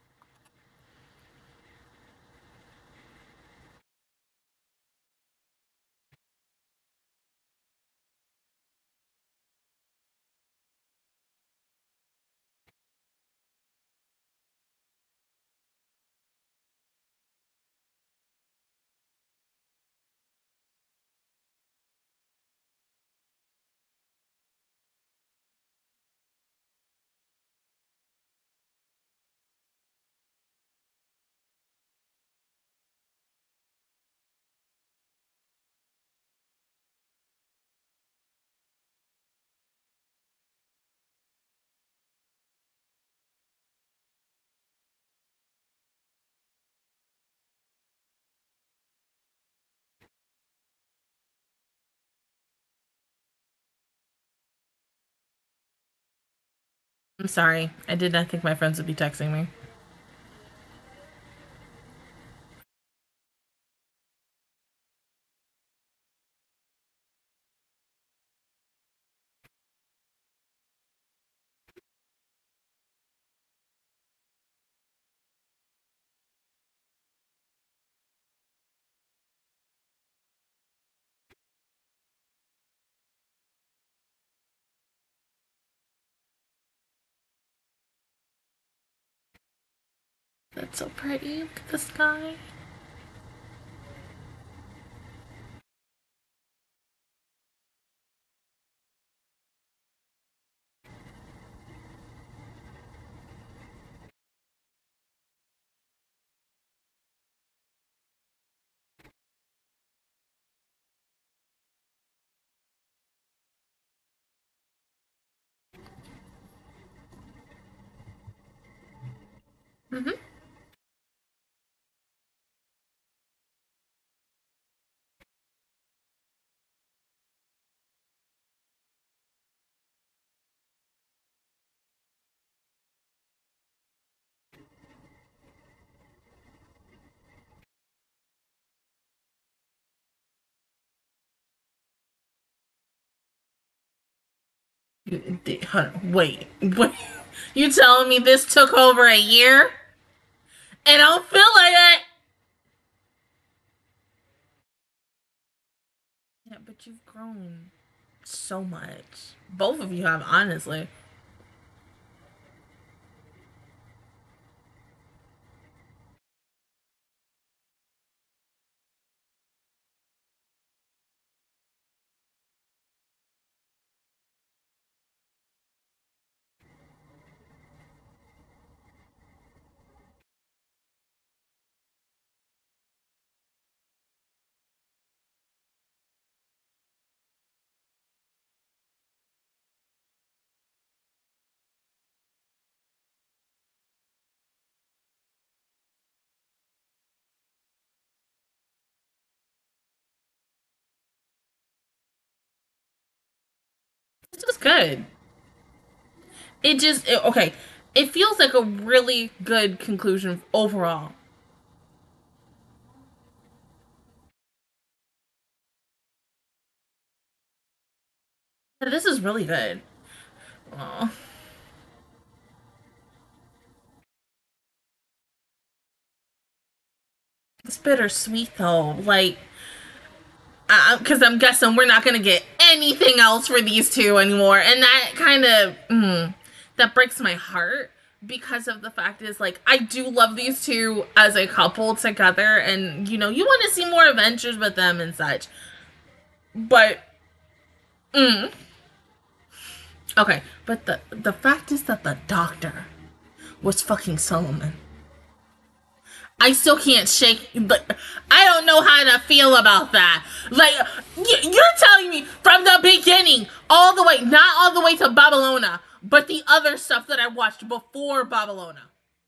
[SPEAKER 1] I'm sorry. I did not think my friends would be texting me. That's so pretty. Look at the sky. Mm-hmm. Wait, wait. You telling me this took over a year? And I don't feel like it. Yeah, but you've grown so much. Both of you have, honestly. It's just good. Okay. It feels like a really good conclusion overall. This is really good. Oh, it's bittersweet though. Like, because I'm guessing we're not gonna get anything else for these two anymore, and that kind of that breaks my heart because of the fact is like I do love these two as a couple together, and you want to see more adventures with them and such. But mm, okay, but the fact is that the doctor was fucking Solomon. I still can't shake, but I don't know how to feel about that. Like, you're telling me from the beginning, all the way, not all the way to Babylona, but the other stuff that I watched before Babylona.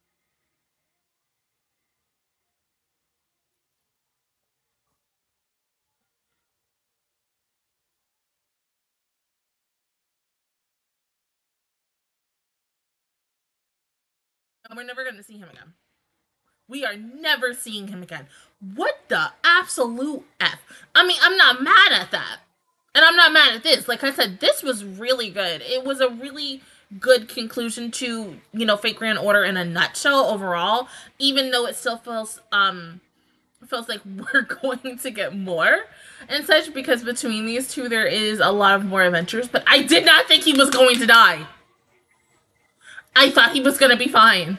[SPEAKER 1] And we're never going to see him again. We are never seeing him again. What the absolute F? I mean, I'm not mad at that. And I'm not mad at this. Like I said, this was really good. It was a really good conclusion to, Fate Grand Order in a nutshell overall, even though it still feels like we're going to get more and such, because between these two there is a lot of more adventures, but I did not think he was going to die. I thought he was going to be fine.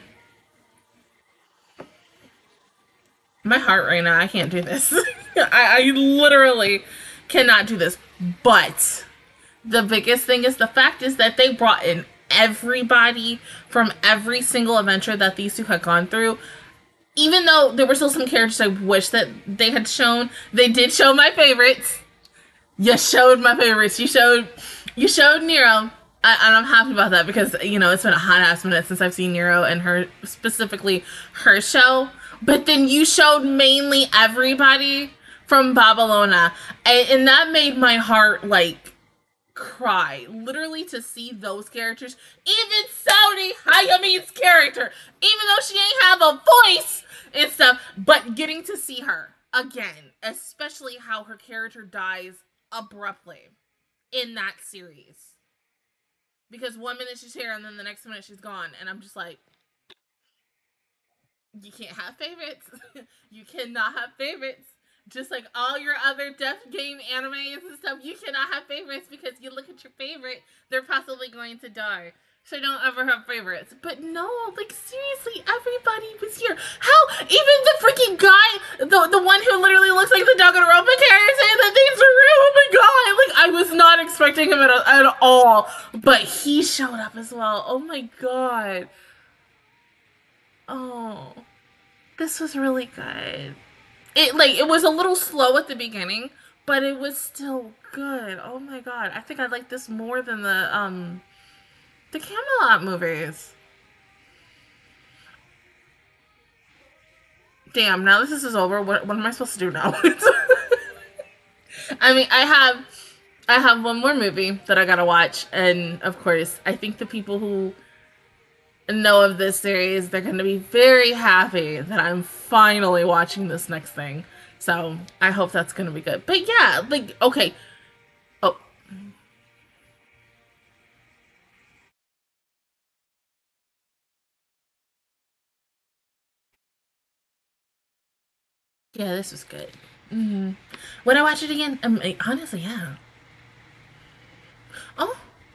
[SPEAKER 1] My heart right now, I can't do this. I literally cannot do this. But the biggest thing is the fact is that they brought in everybody from every single adventure that these two had gone through. Even though there were still some characters I wish that they had shown, they did show my favorites. You showed my favorites. You showed Nero. And I'm happy about that because, it's been a hot ass minute since I've seen Nero and her, specifically her show. But then you showed mainly everybody from Babylona. And that made my heart, cry. Literally to see those characters. Even Saori Hayame's character. Even though she ain't have a voice and stuff. But getting to see her again. Especially how her character dies abruptly in that series. Because 1 minute she's here and then the next minute she's gone. And I'm just like, you can't have favorites. You cannot have favorites. Just like all your other Death Game animes and stuff, you cannot have favorites because you look at your favorite, they're possibly going to die. So don't ever have favorites. But no, seriously, everybody was here. How? Even the freaking guy, the one who literally looks like the Danganronpa character saying that things are real. Oh my god. I was not expecting him at all. But he showed up as well. Oh my god. Oh. This was really good. It was a little slow at the beginning, but it was still good. Oh my god. I think I like this more than the Camelot movies. Damn, now this is over. What am I supposed to do now? I mean, I have one more movie that I gotta watch, and of course, I think the people who know of this series, they're gonna be very happy that I'm finally watching this next thing. So I hope that's gonna be good. But yeah, okay. Oh. Yeah, this was good. Would I watch it again? Honestly, yeah. Oh,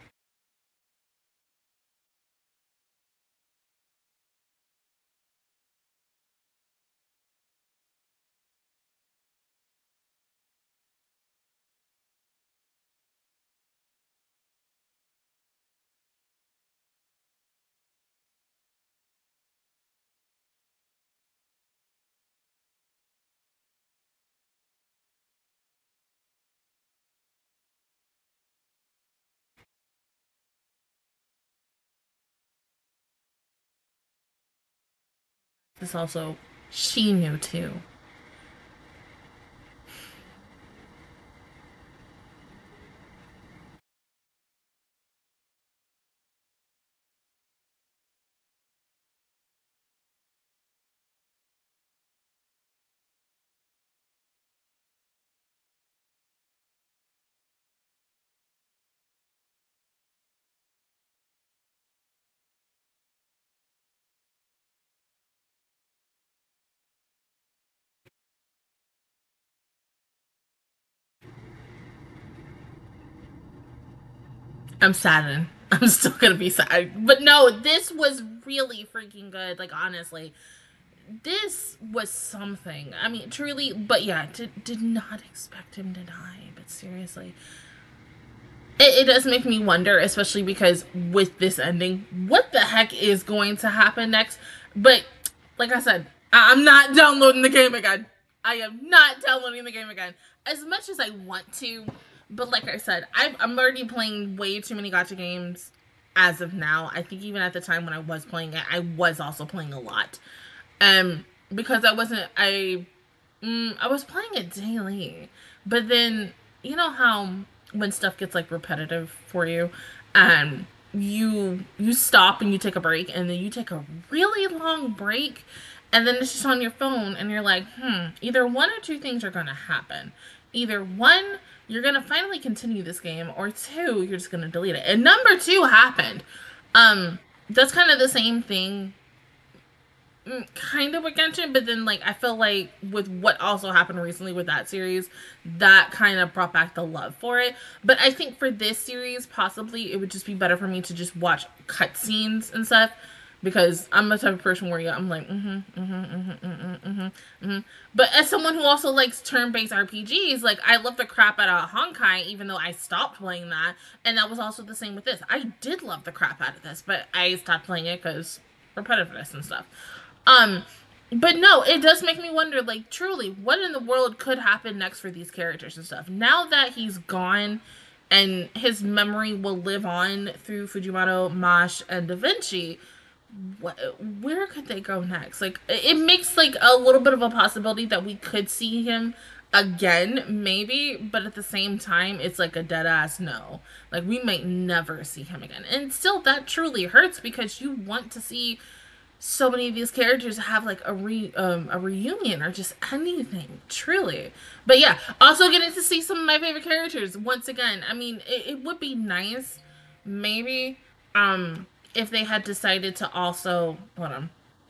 [SPEAKER 1] this also, she knew too. I'm saddened. I'm still gonna be sad. But no, this was really freaking good. Honestly, this was something. I mean, truly, but yeah, did not expect him to die. But seriously, it does make me wonder, especially because with this ending, what the heck is going to happen next? But like I said, I'm not downloading the game again. I am not downloading the game again. As much as I want to, but like I said, I'm already playing way too many gacha games as of now. I think even at the time when I was playing it, I was also playing a lot. Because I was playing it daily, but then you know how when stuff gets like repetitive for you, and you stop and you take a break, and then you take a really long break, and then it's just on your phone, and you're like, either one or two things are gonna happen. Either one, you're gonna finally continue this game, or two, you're just gonna delete it. And number two happened. That's kind of the same thing kind of with Genshin, but then like I feel like with what also happened recently with that series, that kind of brought back the love for it. But I think for this series, possibly it would just be better for me to just watch cutscenes and stuff, because I'm the type of person where I'm like, But as someone who also likes turn-based RPGs, like I love the crap out of Honkai, even though I stopped playing that, and that was also the same with this. I did love the crap out of this, but I stopped playing it because repetitiveness and stuff. But no, it does make me wonder, like, truly, what in the world could happen next for these characters and stuff? Now that he's gone and his memory will live on through Fujimoto, Mash, and Da Vinci, where could they go next? Like, it makes, like, a little bit of a possibility that we could see him again, maybe, but at the same time, it's like a dead-ass no. Like, we might never see him again. And still, that truly hurts because you want to see so many of these characters have like a reunion or just anything, truly. But yeah, also getting to see some of my favorite characters once again. I mean, it would be nice, maybe, if they had decided to also hold on.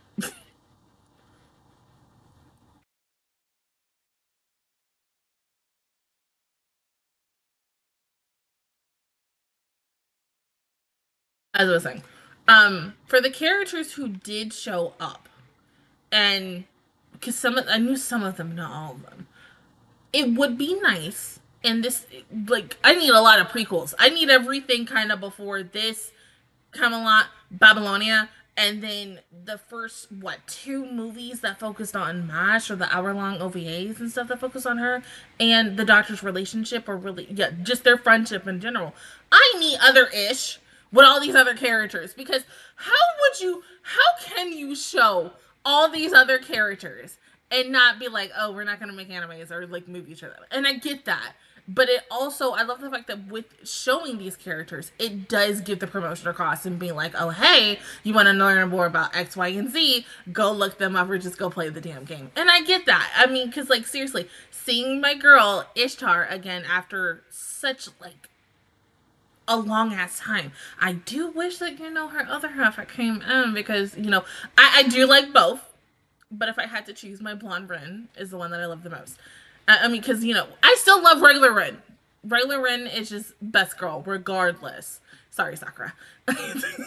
[SPEAKER 1] As I was saying, for the characters who did show up, and because I knew some of them, not all of them, it would be nice. And this, like, I need a lot of prequels. I need everything kind of before this, Camelot, Babylonia, and then the first, what, two movies that focused on Mash, or the hour-long OVAs and stuff that focused on her, and the Doctor's relationship, or really, yeah, just their friendship in general. I need other Ish with all these other characters, because how can you show all these other characters and not be like, oh, we're not going to make animes or like movies or that? And I get that. But it also, I love the fact that with showing these characters, it does give the promotion across and being like, oh, hey, you want to learn more about X, Y, and Z, go look them up or just go play the damn game. And I get that. I mean, because, like, seriously, seeing my girl Ishtar again after such, like, a long ass time. I do wish that, her other half came in because, I do like both. But if I had to choose, my blonde Rin is the one that I love the most. I mean, because, I still love regular Rin. Regular Rin is just best girl, regardless. Sorry, Sakura. But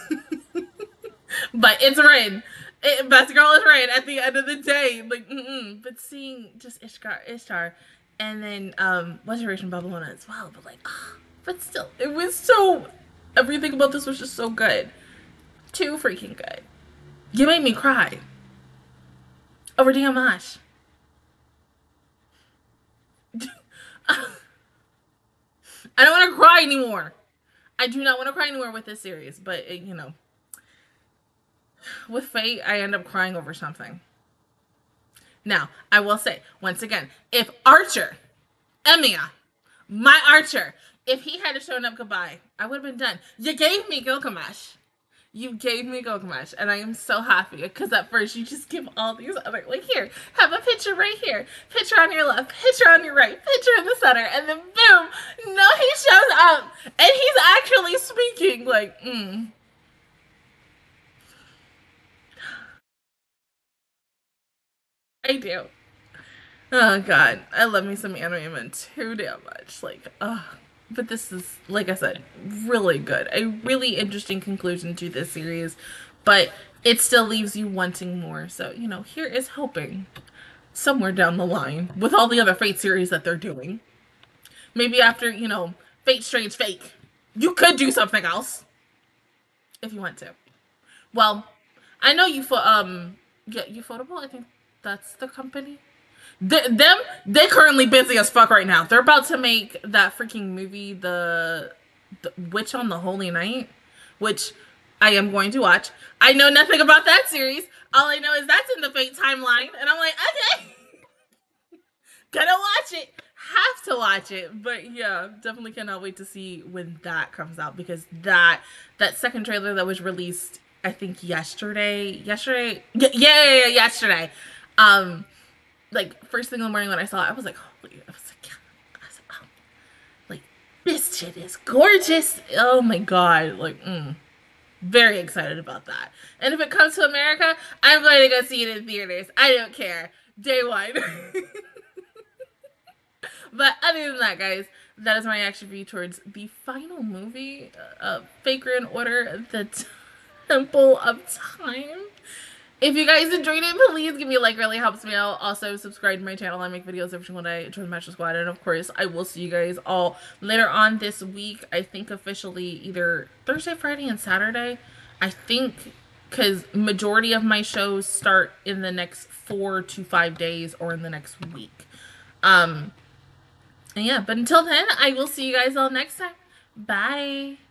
[SPEAKER 1] it's Rin. Best girl is Rin at the end of the day. Like, But seeing just Ishtar, and then, Restoration Babylona as well. But, like, but still, it was so, everything about this was just so good. Too freaking good. You made me cry. Over Diamash. I don't want to cry anymore. I do not want to cry anymore with this series, but with Fate, I end up crying over something. Now, I will say, once again, if Archer, Emiya, my Archer, if he had shown up goodbye, I would have been done. You gave me Gilgamesh. You gave me Gilgamesh, and I am so happy because at first you just give all these other, like, here, have a picture right here, picture on your left, picture on your right, picture in the center, and then boom, no, he shows up, and he's actually speaking, like, I do. Oh god, I love me some anime too damn much, like, but this is, like I said, really good. A really interesting conclusion to this series, but it still leaves you wanting more. So, here is hoping somewhere down the line with all the other Fate series that they're doing. Maybe after, Fate Strange Fake, you could do something else if you want to. Well, I know you yeah, Ufotable, I think That's the company. They're currently busy as fuck right now. They're about to make that freaking movie, the Witch on the Holy Night, which I am going to watch. I know nothing about that series. All I know is that's in the Fate timeline, and I'm like, okay, gonna watch it. Have to watch it. But yeah, definitely cannot wait to see when that comes out, because that second trailer that was released, I think yesterday. Yeah, yesterday. Like first thing in the morning when I saw it, I was like, holy, oh, like this shit is gorgeous. Oh my god, like, very excited about that. And if it comes to America, I'm going to go see it in theaters. I don't care. Day one. But other than that, guys, that is my reaction review towards the final movie, Fate Grand Order, The Temple of Time. If you guys enjoyed it, please give me a like. Really helps me out. Also, subscribe to my channel. I make videos every single day towards Master Squad. And of course, I will see you guys all later on this week. I think officially either Thursday, Friday, and Saturday. I think, because majority of my shows start in the next 4 to 5 days or in the next week. And yeah, but until then, I will see you guys all next time. Bye.